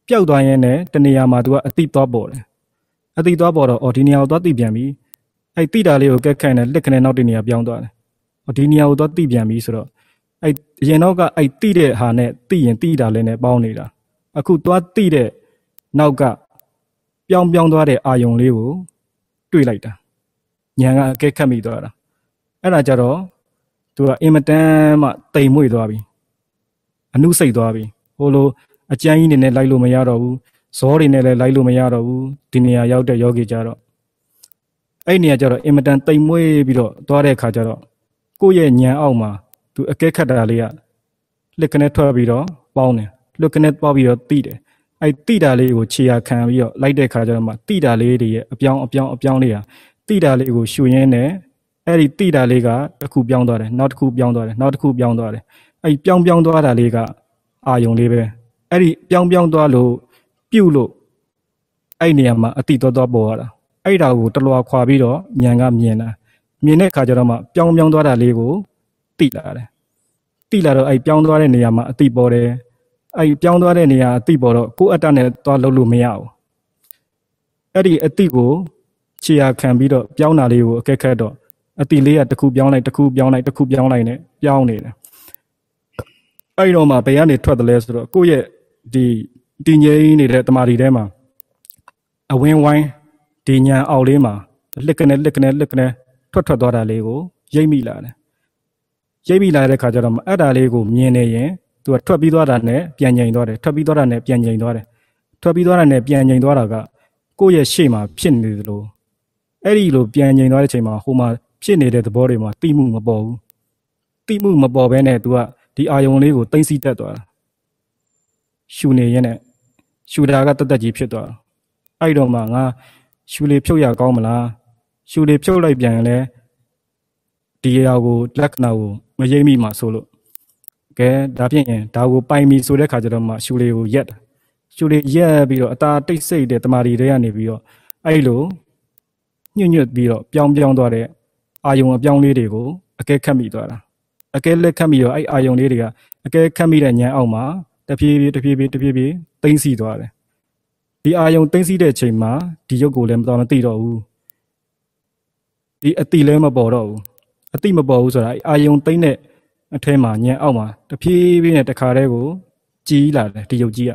ပျောက်သွားရင်လည်းတနေရာမှာသူကအတိသွားပေါ်တယ်အတိသွားပေါ်တော့ဒီနေရာကိုသွားသိပြန်ပြီအဲ့တိတာလေးကိုကက်ခန့်နဲ့လက်ခနဲ့နောက်တနေရာပြောင်းသွားတယ်ဒီနေရာကိုသွားသိပြန်ပြီဆိုတော့အဲ့အရင်တော့ကအဲ့တိတဲ့ဟာနဲ့သိရင်တိတာလည်းနဲ့ပေါင်းနေတာအခုသွားသိတဲ့နောက်ကပြောင်းသွားတဲ့အာယုံလေးကိုတွေးလိုက်တာဉာဏ်ကအကဲခတ်မိသွားတာအဲ့ဒါကြတော့သူကအင်မတန်မှတိမ်မွေ့သွားပြီအနုစိတ်သွားပြီဟိုလိုအကျန်းကြီးနေနဲ့လိုက်လို့မရတော့ဘူးဇောတွေနဲ့လည်းလိုက်လို့မရတော့ဘူးဒီနေရာရောက်တဲ့ယောဂီကြတော့အဲ့နေရာကြတော့အင်မတန်တိမ်မွေ့ပြီးတော့သွားတဲ့အခါကျတော့ကိုယ့်ရဲ့ဉာဏ်အောက်မှာသူအကဲခတ်တာလေးကလက်ကနေထွက်ပြီးတော့ပေါင်းတယ်လက်ကနေပေါက်ပြီးတော့တိတယ်အဲ့တိတာလေးကိုခြေရခံပြီးတော့လိုက်တဲ့အခါကျတော့မှတိတာလေးတွေရဲ့အပြောင်းလေးဟာတိတာလေးကိုရှူရင်းနဲ့အဲ့ဒီတိတာလေးကတစ်ခုပြောင်းသွားတယ်နောက်တစ်ခုပြောင်းသွားတယ်နောက်တစ်ခုပြောင်းသွားတယ်အဲ့ပြောင်းသွားတာလေးကအာယုံလေးပဲအဲ့ဒီပြောင်းသွားလို့ပြုတ်လို့အဲ့နေရာမှာအတိသွားပေါ်ရတာအဲ့ဒါကိုတလွာခွာပြီးတော့ဉာဏ်ကမြင်တဲ့အခါကျတော့မှပြောင်းသွားတာလေးကိုတိလာတယ်တိလာတော့အဲ့ပြောင်းသွားတဲ့နေရာမှာအတိပေါ်တယ်အဲ့ပြောင်းသွားတဲ့နေရာအတိပေါ်တော့ကိုယ့်အတ္တနဲ့သွားလုပ်လို့မရဘူးအဲ့ဒီအတိကိုခြေရခံပြီးတော့ပြောင်းတာလေးကိုအကဲခတ်တော့အတိလေးကတစ်ခုပြောင်းလိုက်တစ်ခုပြောင်းလိုက်နဲ့ပြောင်းနေတယ်အဲ့တော့မှဘယ်ကနေထွက်တယ်လဲဆိုတော့ကိုယ့်ရဲ့ဒီတည်ငြိမ်နေတဲ့တမာတီထဲမှာအဝင်းဝိုင်းဒီညာအောက်လေးမှာလက်ကနေထွက်သွားတာလေးကိုရိပ်မိလာတယ်ရိပ်မိလာတဲ့ခါကျတော့မှအဲ့ဒါလေးကိုမြင်နေရင်သူကထွက်ပြီးသွားတာနဲ့ပြန်ငြိမ်သွားတယ်ထွက်ပြီးသွားတာနဲ့ပြန်ငြိမ်သွားတယ်ထွက်ပြီးသွားတာနဲ့ပြန်ငြိမ်သွားတာကကိုယ့်ရဲ့ရှေ့မှာဖြစ်နေသလိုအဲ့ဒီလိုပြန်ငြိမ်သွားတဲ့အချိန်မှာဟိုမှာဖြစ်နေတဲ့သဘောတွေမှာတိမှုမပေါ်ဘူးတိမှုမပေါ်ဘဲနဲ့သူကဒီအာယုံလေးကိုသိမ့်စီတက်သွားတာရှူနေရင်နဲ့ရှူတာကတက်ကြီးဖြစ်သွားတာအဲ့တော့မှငါရှူလေဖြုတ်ရကောင်းမလားရှူလေဖြုတ်လိုက်ပြန်ရင်လည်းဒီအရာကိုလက္ခဏာကိုမရိပ်မိမှဆိုလို့ကဲဒါဖြင့်ရင်ဒါကိုပိုင်ပြီဆိုတဲ့ခါကျတော့မှရှူလေကိုရက်ရှူလေရက်ပြီးတော့အသာတိတ်ဆိတ်တဲ့တမာတီတွေကနေပြီးတော့အဲ့လိုညွတ်ပြီးတော့ပြောင်းသွားတဲ့အာယုံအပြောင်းလေးတွေကိုအကဲခတ်မိသွားတာအကဲလက်ခတ်မိတော့အဲ့အာယုံလေးတွေကအကဲခတ်မိတဲ့ဉာဏ်အောက်မှာတဖြည်းဖြည်းသိမ့်စီသွားတယ်ဒီအာယုံသိမ့်စီတဲ့အချိန်မှာဒီရုပ်ကိုလည်းမသိတော့ဘူးဒီအတိလည်းမပေါ်တော့ဘူးအတိမပေါ်ဘူးဆိုတာအာယုံသိမ့်တဲ့အထဲမှာဉာဏ်အောက်မှာတဖြည်းဖြည်းနဲ့တခါတည်းကိုကြီးလာတယ်ဒီရုပ်ကြီးက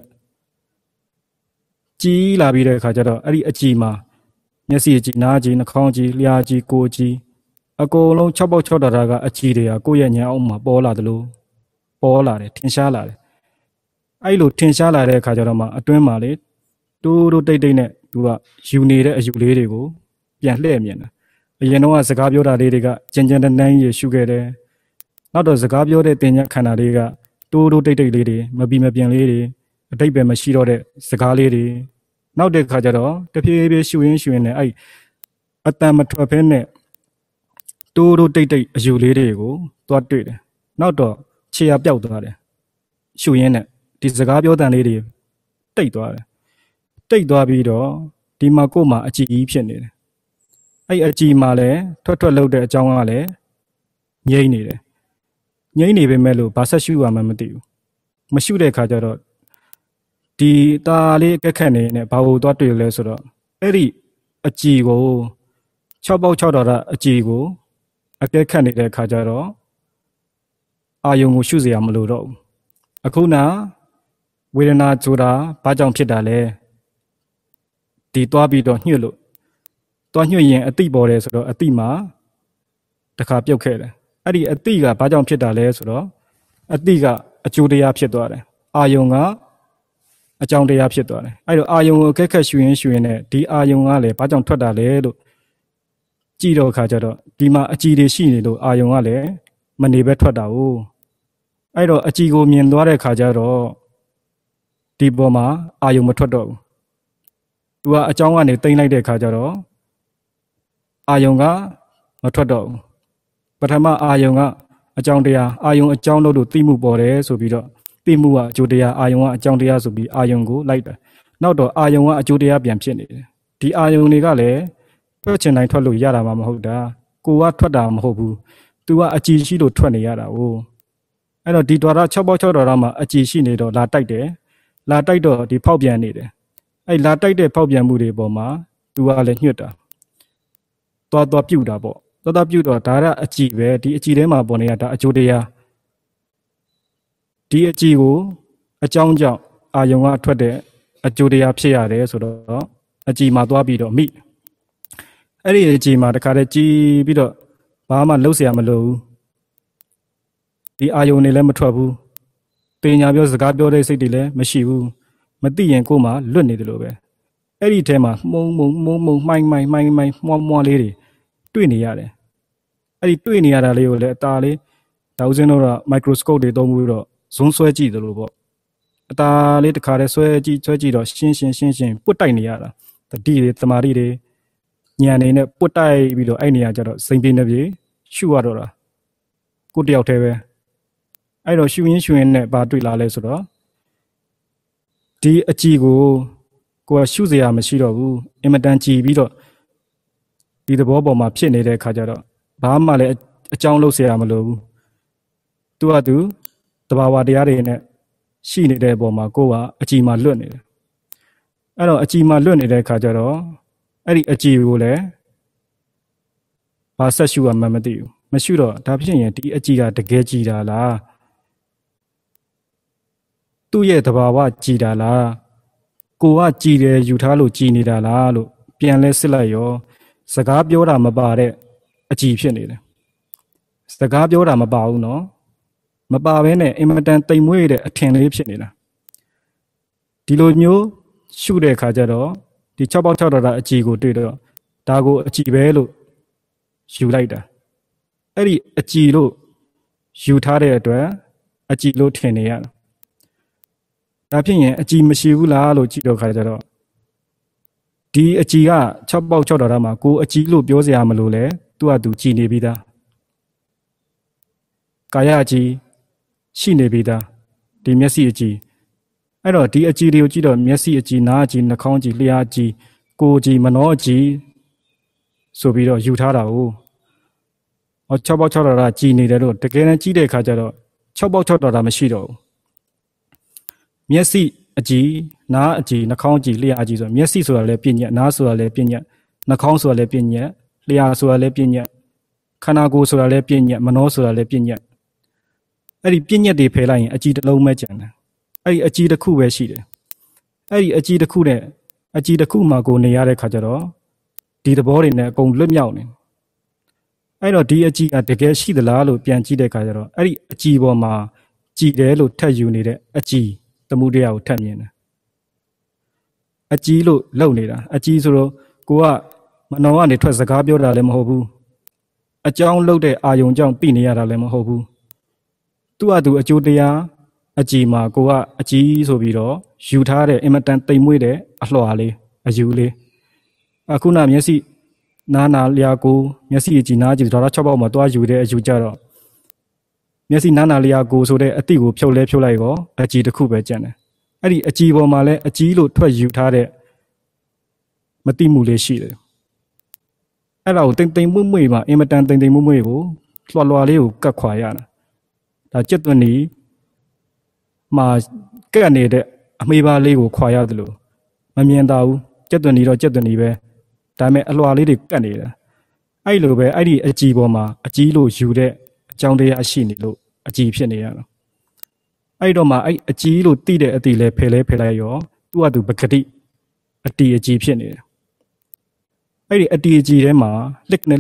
ကြီးလာပြီးတဲ့အခါကျတော့အဲ့ဒီအကြည်မှာမျက်စိအကြည်နားအကြည်နှာခေါင်းအကြည်လျှာအကြည်ကိုယ်အကြည်အကုန်လုံး6ပေါက်6တာကအကြည်တွေကကိုယ့်ရဲ့ဉာဏ်အောက်မှာပေါ်လာတယ်လို့ပေါ်လာတယ်ထင်ရှားလာတယ်အဲ့လိုထင်ရှားလာတဲ့အခါကျတော့မှအတွင်းမှာလေတိုးတိတ်နဲ့သူကယူနေတဲ့အယူလေးတွေကိုပြန်လှည့်မြင်တယ်အရင်တော့စကားပြောတာလေးတွေကကြင်တန်းကြီးရှုခဲ့တယ်နောက်တော့စကားပြောတဲ့တင်ညက်ခန္ဓာလေးကတိုးတိတ်လေးတွေမပြီးမပြင်းလေးတွေအတိတ်ပဲမရှိတော့တဲ့စကားလေးတွေနောက်တဲ့ခါကျတော့တဖြည်းဖြည်းရှုရင်းနဲ့အဲ့အတန်မထွက်ဖဲနဲ့တိုးတိတ်အယူလေးတွေကိုသွားတွေ့တယ်နောက်တော့ခြေရပြောက်သွားတယ်ရှုရင်းနဲ့ဒီစကားပြောတန်လေးတွေတိတ်သွားတယ်တိတ်သွားပြီးတော့ဒီမှာကို့မှာအကြည်ကြီးဖြစ်နေတယ်အဲ့အကြည်မှာလည်းထွက်လှုပ်တဲ့အကြောင်းကလည်းငြိမ့်နေတယ်ငြိမ့်နေပေမဲ့လို့ဘာဆက်ရှုရမှမသိဘူးမရှုတဲ့အခါကျတော့ဒီตาလေးအကက်ခတ်နေနဲ့ဘာလို့သွားတွေ့လဲဆိုတော့အဲ့ဒီအကြည်ကို6ပေါက်6တော်တာအကြည်ကိုအကက်ခတ်နေတဲ့အခါကျတော့အာယုံကိုရှုเสียမလို့တော့ဘူးအခုနာဝေဒနာဆိုတာဘာကြောင့်ဖြစ်တာလဲဒီသွားပြီးတော့ညှို့လို့သွားညှို့ရင်အတိပေါ်တယ်ဆိုတော့အတိမှာတခါပြုတ်ခဲ့တယ်အဲ့ဒီအတိကဘာကြောင့်ဖြစ်တာလဲဆိုတော့အတိကအကျိုးတရားဖြစ်သွားတယ်အာယုံကအကြောင်းတရားဖြစ်သွားတယ်အဲ့တော့အာယုံကိုအခက်ခက်ရှူရင်နဲ့ဒီအာယုံကလည်းဘာကြောင့်ထွက်တာလဲလို့ကြည့်တော့ခါကျတော့ဒီမှာအကြည်တွေရှိနေလို့အာယုံကလည်းမနေပဲထွက်တာ哦အဲ့တော့အကြည်ကိုမြင်သွားတဲ့ခါကျတော့ဒီပေါ်မှာအာယုံမထွက်တော့ဘူးသူကအကြောင်းကနေတိမ့်လိုက်တဲ့ခါကျတော့အာယုံကမထွက်တော့ဘူးပထမအာယုံကအကြောင်းတရားအာယုံအကြောင်းလို့သိမှုပေါ်တယ်ဆိုပြီးတော့သိမှုကအကျိုးတရားအာယုံကအကြောင်းတရားဆိုပြီးအာယုံကိုလိုက်တယ်နောက်တော့အာယုံကအကျိုးတရားပြန်ဖြစ်နေတယ်ဒီအာယုံတွေကလည်းထွက်ချင်တိုင်းထွက်လို့ရတာမှမဟုတ်တာကိုကထွက်တာမဟုတ်ဘူးသူကအကြည်ရှိလို့ထွက်နေရတာ哦အဲ့တော့ဒီဒွါရ6ပေါက်6တော်မှာအကြည်ရှိနေတော့လာတိုက်တယ်လာတိုက်တော့ဒီဖောက်ပြန်နေတယ်အဲ့လာတိုက်တဲ့ဖောက်ပြန်မှုတွေပေါ်မှာသူကလည်းညှွတ်တာသွားပြုတ်တာပေါ့သွားပြုတ်တော့ဒါကအကြည့်ပဲဒီအကြည့်ထဲမှာပေါ်နေတာဒါအကျိုးတရားဒီအကြည့်ကိုအကြောင်းကြောင့်အာယုံကထွက်တဲ့အကျိုးတရားဖြစ်ရတယ်ဆိုတော့အကြည့်မှာသွားပြီးတော့မိအဲ့ဒီအကြည့်မှာတခါတည်းကြည်ပြီးတော့ဘာမှလှုပ်เสียမလို့ဘူးဒီအာယုံတွေလည်းမထွက်ဘူးပညာပြောစကားပြောတဲ့စိတ်တွေလည်းမရှိဘူးမသိရင်ကိုယ်မှလွတ်နေတယ်လို့ပဲအဲ့ဒီထဲမှာမှုံမှိုင်းမွှားလေးတွေတွေ့နေရတယ်အဲ့ဒီတွေ့နေရတာလေးကိုလည်းအตาလေးဒါဦးစင်းတို့ကမိုက်ခရိုစကုပ်တွေသုံးပြီးတော့ဇွန်းဆွဲကြည့်တယ်လို့ပေါ့အตาလေးတစ်ခါတည်းဆွဲကြည့်တော့ရှင်းပွတ်တိုက်နေရတာတတိတွေတမာတိတွေညံနေနဲ့ပွတ်တိုက်ပြီးတော့အဲ့နေရာကျတော့စိမ့်ပြင်းနေပြီရှုရတော့တာကိုတယောက်တည်းပဲအဲ့တော့ရှူရင်နဲ့ဘာတွေ့လာလဲဆိုတော့ဒီအကြည့်ကိုကရှုစရာမရှိတော့ဘူးအင်မတန်ကြည်ပြီးတော့ဒီသဘောပေါ်မှာဖြစ်နေတဲ့ခါကျတော့ဘာမှလည်းအကြောင်းလုပ်เสียရမလိုဘူးသူကသူတဘာဝတရားတွေနဲ့ရှိနေတဲ့ပုံမှာကိုကအကြည်မှာလွတ်နေတယ်အဲ့တော့အကြည်မှာလွတ်နေတဲ့ခါကျတော့အဲ့ဒီအကြည်ကိုလည်းဘာဆက်ရှုရမှမသိဘူးမရှုတော့ဒါဖြစ်ရင်ဒီအကြည်ကတကယ်ကြည်တာလားသူ့ရဲ့သဘာဝကြည်တာလားကိုကကြည်တယ်ယူထားလို့ကြည်နေတာလားလို့ပြန်လဲစစ်လိုက်ရောစကားပြောတာမပါတဲ့အကြည်ဖြစ်နေတယ်စကားပြောတာမပါဘူးနော်မပါဘဲနဲ့အင်မတန်တိမ်မွေးတဲ့အထင်လေးဖြစ်နေတာဒီလိုမျိုးရှုတဲ့အခါကျတော့ဒီ6ပေါက်6တော်တာအကြည်ကိုတွေ့တော့ဒါကိုအကြည်ပဲလို့ယူလိုက်တာအဲ့ဒီအကြည်လို့ယူထားတဲ့အတွက်အကြည်လို့ထင်နေရတာဒါဖြစ်ရင်အကြည်မရှိဘူးလားလို့ကြည့်တော့ခါကျတော့ဒီအကြည်က6ပေါက်6တော်တာမှာကိုအကြည်လို့ပြောစရာမလိုလဲသူကသူကြည်နေပြီးသားကာယအကြည်ရှိနေပြီးသားဒီမျက်စိအကြည်အဲ့တော့ဒီအကြည်တွေကိုကြည့်တော့မျက်စိအကြည်နားအကြည်နှာခေါင်းအကြည်လျှာအကြည်ကိုယ်အကြည်မနှောအကြည်ဆိုပြီးတော့ယူထားတာကို6ပေါက်6တော်တာကြည်နေတယ်လို့တကယ်တမ်းကြည့်တဲ့အခါကျတော့6ပေါက်6တော်တာမရှိတော့ဘူးမျက်စိအကြည်နားအကြည်နှာခေါင်းအကြည်လျှာအကြည်ဆိုတော့မျက်စိဆိုတာလည်းပြည့်ညက်နားဆိုတာလည်းပြည့်ညက်နှာခေါင်းဆိုတာလည်းပြည့်ညက်လျှာဆိုတာလည်းပြည့်ညက်ခန္ဓာကိုယ်ဆိုတာလည်းပြည့်ညက်မနှောဆိုတာလည်းပြည့်ညက်အဲ့ဒီပြည့်ညက်တွေဖယ်လိုက်ရင်အကြည်တစ်လုံးပဲကျန်တယ်အဲ့ဒီအကြည်တစ်ခုပဲရှိတယ်အဲ့ဒီအကြည်တစ်ခုနဲ့အကြည်တစ်ခုမှာကိုနေရတဲ့ခါကျတော့ဒီသဘောတွေနဲ့အကုန်လွတ်မြောက်နေအဲ့တော့ဒီအကြည်ကတကယ်ရှိသလားလို့ပြန်ကြည့်တဲ့ခါကျတော့အဲ့ဒီအကြည်ပေါ်မှာကြည်တယ်လို့ထပ်ယူနေတဲ့အကြည်သမှုတရားကိုထပ်မြင်တယ်အကြည်လို့လုံနေတာအကြည်ဆိုတော့ကိုကမနှောကနေထွက်စကားပြောတာလည်းမဟုတ်ဘူးအကြောင်းလုပ်တဲ့အာယုံကြောင့်သိနေရတာလည်းမဟုတ်ဘူးသူ့ဟာသူအကျိုးတရားအကြည်မှာကိုကအကြည်ဆိုပြီးတော့ယူထားတဲ့အင်မတန်တိမ်မွေ့တဲ့အလှော်လေးအယူလေးအခုနမျက်စိနာလျာကိုမျက်စိအကြည်နားကြည့်ဒေါ်လာ6ပေါက်မှာတွားယူတဲ့အယူကြတော့မျက်စိနာလျာကိုဆိုတဲ့အတိကိုဖြုတ်လိုက်ရောအကြည်တစ်ခုပဲကျန်တယ်အဲ့ဒီအကြည်ပေါ်မှာလည်းအကြည်လို့ထွက်ယူထားတဲ့မတိမှုလေးရှိတယ်အဲ့ဒါကိုတိမ်မွေ့မွေ့မှာအင်မတန်တိမ်မွေ့မွေ့ကိုလွှာလေးကိုကတ်ခွာရတာဒါကျက်သွန်နီမှာကက်နေတဲ့အမေးပါလေးကိုခွာရတယ်လို့မမြင်တာဘူးကျက်သွန်နီတော့ကျက်သွန်နီပဲဒါပေမဲ့အလွှာလေးတွေကတ်နေတာအဲ့လိုပဲအဲ့ဒီအကြည်ပေါ်မှာအကြည်လို့ယူတဲ့အကြောင်းတရားရှိနေလို့အကြည်ဖြစ်နေရတာအဲ့တော့မှအဲ့အကြည်လို့သိတဲ့အတိလဲဖယ်လိုက်ရောသူ့ဟာသူပကတိအတီအကြည်ဖြစ်နေတယ်အဲ့ဒီအတီအကြည်ထဲမှာလစ်ကနေ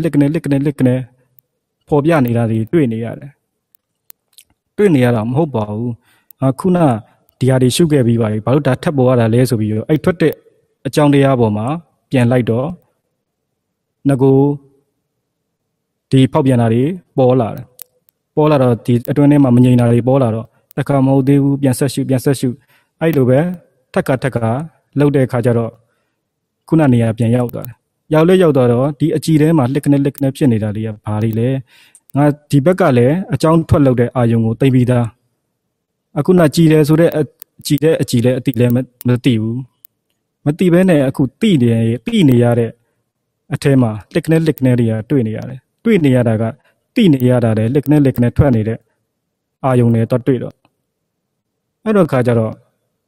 ပေါ်ပြနေတာတွေတွေ့နေရတယ်တွေ့နေရတာမဟုတ်ပါဘူးခုနဒီဟာတွေရှုခဲ့ပြီးပါပြီဘာလို့ဒါထပ်ပေါ်ရတာလဲဆိုပြီးတော့အဲ့ထွက်တဲ့အကြောင်းတရားပေါ်မှာပြန်လိုက်တော့ငကိုဒီဖောက်ပြန်တာတွေပေါ်လာတော့ဒီအတွင်းထဲမှာမငြိမ်တာတွေပေါ်လာတော့တခါမဟုတ်သေးဘူးပြန်ဆက်ရှုအဲ့လိုပဲထက်ကလှုပ်တဲ့အခါကျတော့ခုနနေရာပြန်ရောက်သွားတယ်ရောက်တော့ဒီအကြည်ထဲမှာလစ်ကနေဖြစ်နေတာတွေကဘာတွေလဲငါဒီဘက်ကလည်းအကြောင်းထွက်လှုပ်တဲ့အာယုံကိုသိပြီးသားအခုနကြည်တယ်ဆိုတဲ့အကြည်လည်းအတိလည်းမသိဘူးမသိဘဲနဲ့အခုသိနေရတဲ့အထဲမှာလစ်ကနေတွေကတွေ့နေရတယ်တွေ့နေရတာကသိနေရတာလေလစ်ကနေထွက်နေတဲ့အာယုံတွေတော့တွေ့တော့အဲ့တော့ခါကျတော့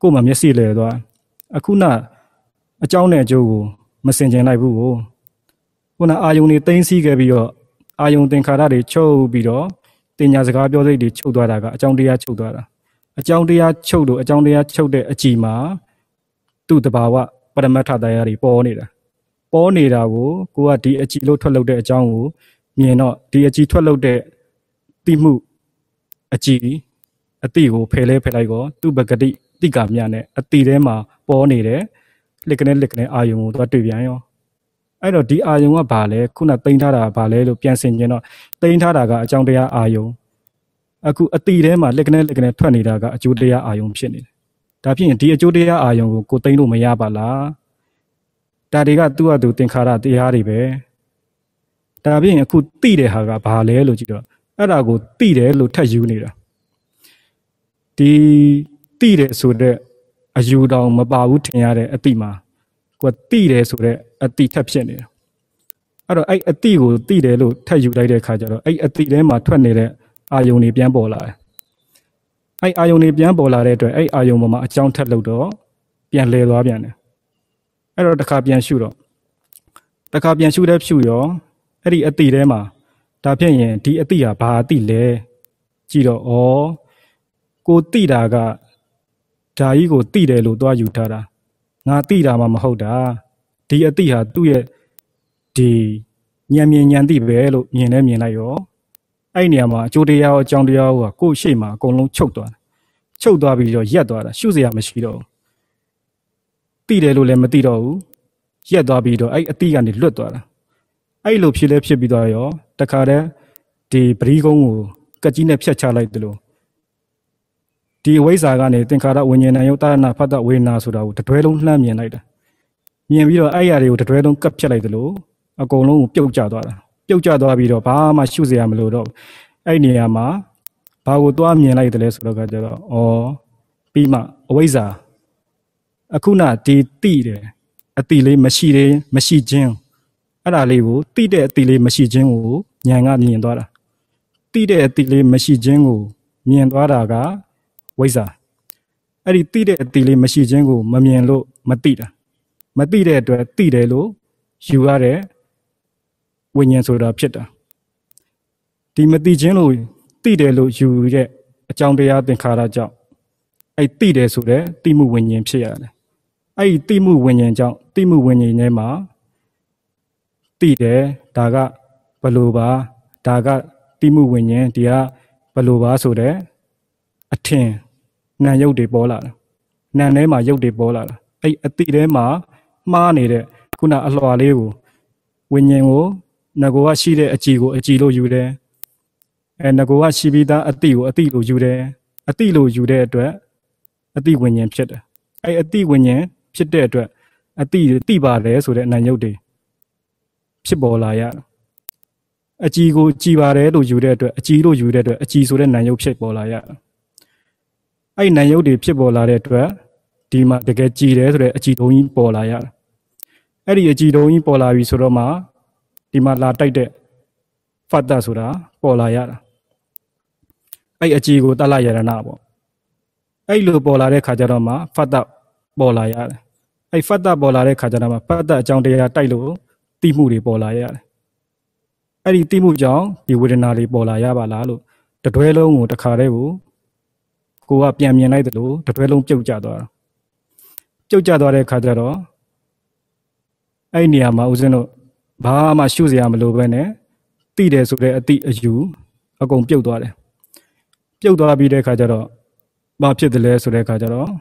ကိုယ်မှမျက်စိလဲသွားအခုနအเจ้าနဲ့အကျိုးကိုမစင်ကျင်လိုက်ဘူးကိုခုနအာယုန်တွေသိမ့်စီးခဲ့ပြီးတော့အာယုန်သင်္ခါရတွေချုပ်ပြီးတော့တင်ညာစကားပြောစိတ်တွေချုပ်သွားတာကအကြောင်းတရားချုပ်သွားတာအကြောင်းတရားချုပ်လို့အကြောင်းတရားချုပ်တဲ့အကြည်မှာသူ့တဘာဝပရမတ္ထတရားတွေပေါ်နေတာကိုကဒီအကြည်လို့ထွက်လို့တဲ့အကြောင်းကိုမြင်တော့ဒီအကြည်ထွက်လို့တဲ့တိမှုအကြည်အတိကိုဖယ်လိုက်ကောသူ့ပဂတိတိကမြနဲ့အတိထဲမှာပေါ်နေတယ်လက်ကနေအာယုံကိုသွားတွေ့ပြန်ရောအဲ့တော့ဒီအာယုံကဘာလဲခုနသိမ်းထားတာဘာလဲလို့ပြန်ဆင်ကျင်တော့သိမ်းထားတာကအကြောင်းတရားအာယုံအခုအတိထဲမှာလက်ကနေထွက်နေတာကအကျိုးတရားအာယုံဖြစ်နေတယ်ဒါဖြစ်ရင်ဒီအကျိုးတရားအာယုံကိုသိမ်းလို့မရပါလားဒါတွေကသူ့ဟာသူသင်္ခါရတရားတွေပဲဒါဖြစ်ရင်အခုသိတဲ့ဟာကဘာလဲလို့ကြည့်တော့အဲ့ဒါကိုသိတယ်လို့ထပ်ယူနေတာဒီသိတယ်ဆိုတဲ့အယူတောင်မပါဘူးထင်ရတဲ့အတိမှာကိုယ်သိတယ်ဆိုတဲ့အတိထပ်ဖြစ်နေတာအဲ့တော့အဲ့အတိကိုသိတယ်လို့ထပ်ယူလိုက်တဲ့အခါကျတော့အဲ့အတိထဲမှာထွက်နေတဲ့အာယုန်တွေပြန်ပေါ်လာတယ်အဲ့အာယုန်တွေပြန်ပေါ်လာတဲ့အတွက်အဲ့အာယုန်ပေါ်မှာအကြောင်းထပ်လို့တော့ပြန်လဲသွားပြန်တယ်အဲ့တော့တစ်ခါပြန်ရှုတဲ့ဖြူရောအဲ့ဒီအတိထဲမှာဒါဖြစ်ရင်ဒီအတိဟာဘာအတိလဲကြည့်တော့ကိုတိတာကဓာကြီးကိုတိတယ်လို့သွားယူထားတာငါတိတာမှမဟုတ်တာဒီအတိဟာသူ့ရဲ့ဒီဉာဏ်မြင်ဉာဏ်သိပဲလို့မြင်လိုက်ရောအဲ့နေရာမှာအကျိုးတရားရောအကြောင်းတရားရောကိုယ့်ရှေ့မှာအကုန်လုံးချုပ်သွားပြီးတော့ရက်သွားတာရှုစရာမရှိတော့ဘူးတိတယ်လို့လည်းမသိတော့ဘူးရက်သွားပြီးတော့အဲ့အတိကနေလွတ်သွားတာအဲ့လိုဖြစ်ပြီးတော့ရောတခါတည်းဒီပရိကုံးကိုကကြီးနဲ့ဖြတ်ချလိုက်တယ်လို့ဒီအဝိဇ္ဇာကနေသင်္ခါရဝိညာဏယုတ်တရဏဖတ်တဝေဒနာဆိုတာကိုတတွဲလုံးလှမ်းမြင်လိုက်တာမြင်ပြီးတော့အဲ့အရာတွေကိုတတွဲလုံးကပ်ဖြတ်လိုက်တယ်လို့အကုန်လုံးကိုပြုတ်ကျသွားပြီးတော့ဘာမှရှုစရာမလိုတော့အဲ့နေရာမှာဘာကိုသွားမြင်လိုက်တယ်လဲဆိုတော့ကကြတော့ပြီးမှအဝိဇ္ဇာအခုနဒီတိတယ်အတိလေးမရှိခြင်းအဲ့ဒါလေးကိုတိတဲ့အတိလေးမရှိခြင်းကိုဉာဏ်ကမြင်သွားတာတိတဲ့အတိလေးမရှိခြင်းကိုမြင်သွားတာကဝိဇ္ဇာအဲ့ဒီတိတဲ့အတိလေးမရှိခြင်းကိုမမြင်လို့မသိတဲ့အတွက်သိတယ်လို့ယူရတဲ့ဝိညာဉ်ဆိုတာဖြစ်တာဒီမသိခြင်းလို့သိတယ်လို့ယူတဲ့အကြောင်းတရားသင်္ခါရကြောင့်အဲ့သိတယ်ဆိုတဲ့သိမှုဝိညာဉ်ဖြစ်ရတယ်အဲ့ဒီသိမှုဝိညာဉ်ကြောင့်သိမှုဝိညာဉ်ထဲမှာသိတယ်ဒါကဘလို့ပါဒါကသိမှုဝိညာဉ်ဒီကဘလို့ပါဆိုတဲ့အထင်နာယုတ်တွေပေါ်လာတာနာထဲမှာယုတ်တွေပေါ်လာတာအဲ့အတိထဲမှာမှားနေတဲ့ခုနအလွှာလေးကိုဝိညာဉ်ကိုငကိုကရှိတဲ့အကြည်ကိုအကြည်လို့ယူတယ်ငကိုကရှိပြီးသားအတိကိုအတိလို့ယူတယ်အတိလို့ယူတဲ့အတွက်အတိဝိညာဉ်ဖြစ်တယ်အဲ့အတိဝိညာဉ်ဖြစ်တဲ့အတွက်အတိတိပါတယ်ဆိုတဲ့နာယုတ်တွေဖြစ်ပေါ်လာရအကြည်ကိုကြည်ပါတယ်လို့ယူတဲ့အတွက်အကြည်လို့ယူတဲ့အတွက်အကြည်ဆိုတဲ့နာယုတ်ဖြစ်ပေါ်လာရအဲ့နာယုတ်တွေဖြစ်ပေါ်လာတဲ့အတွက်ဒီမှာတကယ်ကြည်တယ်ဆိုတဲ့အကြည်တုံးကြီးပေါ်လာရအဲ့ဒီအကြည်တုံးကြီးပေါ်လာပြီဆိုတော့မှဒီမှာလာတိုက်တဲ့ဖတ်တဆိုတာပေါ်လာရတာအဲ့အကြည်ကိုတလယရဏပေါ့အဲ့လိုပေါ်လာတဲ့ခါကျတော့မှဖတ်တပေါ်လာရတယ်အဲ့ဖတ်တပေါ်လာတဲ့ခါကျတော့မှဖတ်တအကြောင်းတရားတိုက်လို့တိမှုတွေပေါ်လာရတယ်အဲ့ဒီတိမှုကြောင့်ဒီဝေဒနာတွေပေါ်လာရပါလားလို့တတွဲလုံးကိုတစ်ခါတည်းကိုကပြန်မြင်လိုက်တယ်လို့တတွဲလုံးပြုတ်ကျသွားတဲ့ခါကျတော့အဲ့နေရာမှာဦးဇင်းတို့ဘာမှရှုစရာမလိုဘဲနဲ့တိတယ်ဆိုတဲ့အတိအယူအကုန်ပြုတ်သွားတယ်ပြုတ်သွားပြီးတဲ့ခါကျတော့ဘာဖြစ်တယ်လဲဆိုတဲ့ခါကျတော့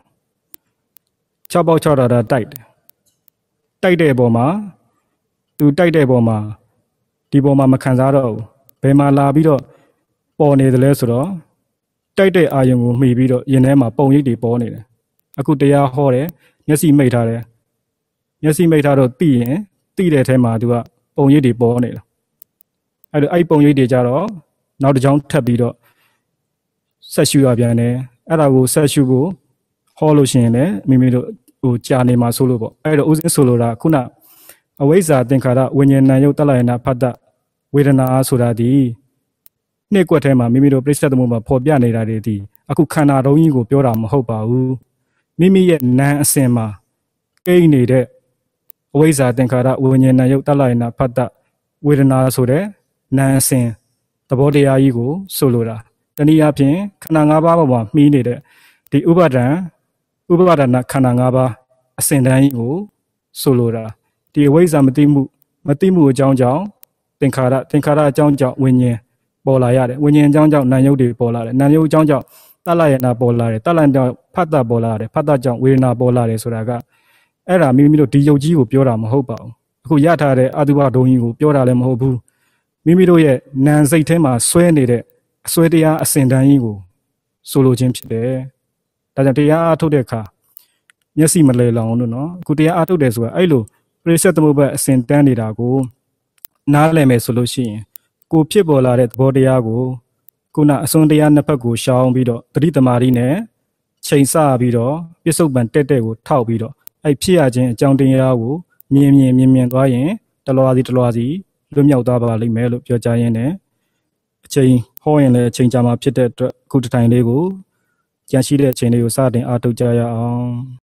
6ပေါက်6တာတိုက်တဲ့အပေါ်မှာသူတိုက်တဲ့အပေါ်မှာဒီပေါ်မှာမခံစားတော့ဘူးဘယ်မှာလာပြီးတော့ပေါ်နေတယ်လဲဆိုတော့တိုက်တဲ့အာယုံကိုမှီပြီးတော့ရင်ထဲမှာပုံရိပ်တွေပေါ်နေတယ်အခုတရားဟောတယ်မျက်စိမိတ်ထားတယ်မျက်စိမိတ်ထားတော့သိရင်သိတဲ့အထဲမှာသူကပုံရိပ်တွေပေါ်နေတယ်အဲ့ပုံရိပ်တွေကြတော့နောက်တစ်ကြောင်းထပ်ပြီးတော့ဆက်ရှုရပြန်တယ်အဲ့ဒါကိုဆက်ရှုဖို့ဟောလို့ရှိရင်လည်းမိမိတို့ကြာနေမှာဆိုလို့ပေါ့အဲ့တော့ဥစဉ်ဆိုလိုတာခုနအဝိဇ္ဇာသင်္ခါရဝိညာဏယုတ်တလယနာဖတ်တဝေဒနာဆိုတာဒီနှစ်ကွက်ထဲမှာမိမိတို့ပြိဿသမုပ္ပါဖော်ပြနေတာတွေဒီအခုခန္ဓာတော်ကြီးကိုပြောတာမဟုတ်ပါဘူးမိမိရဲ့နာမ်အစဉ်မှာကိန်းနေတဲ့အဝိဇ္ဇာသင်္ခါရဝိညာဉ်နာယုတ်တလယနာဖတ်တဝေဒနာဆိုတဲ့နာမ်အစဉ်သဘောတရားကြီးကိုဆိုလိုတာတနည်းအားဖြင့်ခန္ဓာ၅ပါးပေါ်မှာမှီးနေတဲ့ဒီဥပါဒဏ်ခန္ဓာ၅ပါးအစဉ်တန်းကြီးကိုဆိုလိုတာဒီအဝိဇ္ဇာမသိမှုအကြောင်းကြောင့်သင်္ခါရအကြောင်းကြောင့်ဝိညာဉ်ပေါ်လာရတယ်ဝိညာဉ်အကြောင်းကြောင့်နာမ်ယုတ်တွေပေါ်လာတယ်နာမ်ယုတ်အကြောင်းကြောင့်တလယနာပေါ်လာတယ်တလယနာကြောင့်ဖတ်တပေါ်လာတယ်ဖတ်တကြောင့်ဝေဒနာပေါ်လာတယ်ဆိုတာကအဲ့ဒါမိမိတို့ဒီယုတ်ကြီးကိုပြောတာမဟုတ်ပါဘူးအခုရထားတဲ့အတုပဒုံကြီးကိုပြောတာလည်းမဟုတ်ဘူးမိမိတို့ရဲ့နာမ်စိတ်ထဲမှာဆွဲနေတဲ့အစွဲတရားအစဉ်တန်းကြီးကိုဆိုလိုခြင်းဖြစ်တယ်ဒါကြောင့်တရားအားထုတ်တဲ့အခါမျက်စိမလဲလောင်လို့နော်အခုတရားအားထုတ်တယ်ဆိုတာအဲ့လိုပရိစ္ဆေသမုပ္ပါအစဉ်တန်းနေတာကိုနားလည်မယ်ဆိုလို့ရှိရင်ကိုဖြစ်ပေါ်လာတဲ့သဘောတရားကိုခုနအစွန်းတရားနှစ်ဖက်ကိုရှောင်ပြီးတော့တတိသမารီနဲ့ချိန်ဆပြီးတော့ပြစ္ဆုတ်ပံတက်ကိုထောက်ပြီးတော့အဲ့ဖြစ်ရခြင်းအကြောင်းတရားကိုမြင်သွားရင်တလွားစီလွတ်မြောက်သွားပါလိမ့်မယ်လို့ပြောကြားရင်းနဲ့အချိန်ဟောရင်လည်းအချိန်ကြာမှဖြစ်တဲ့အတွက်အခုတစ်ထိုင်လေးကိုကြံရှိတဲ့အချိန်လေးကိုစတင်အားထုတ်ကြရအောင်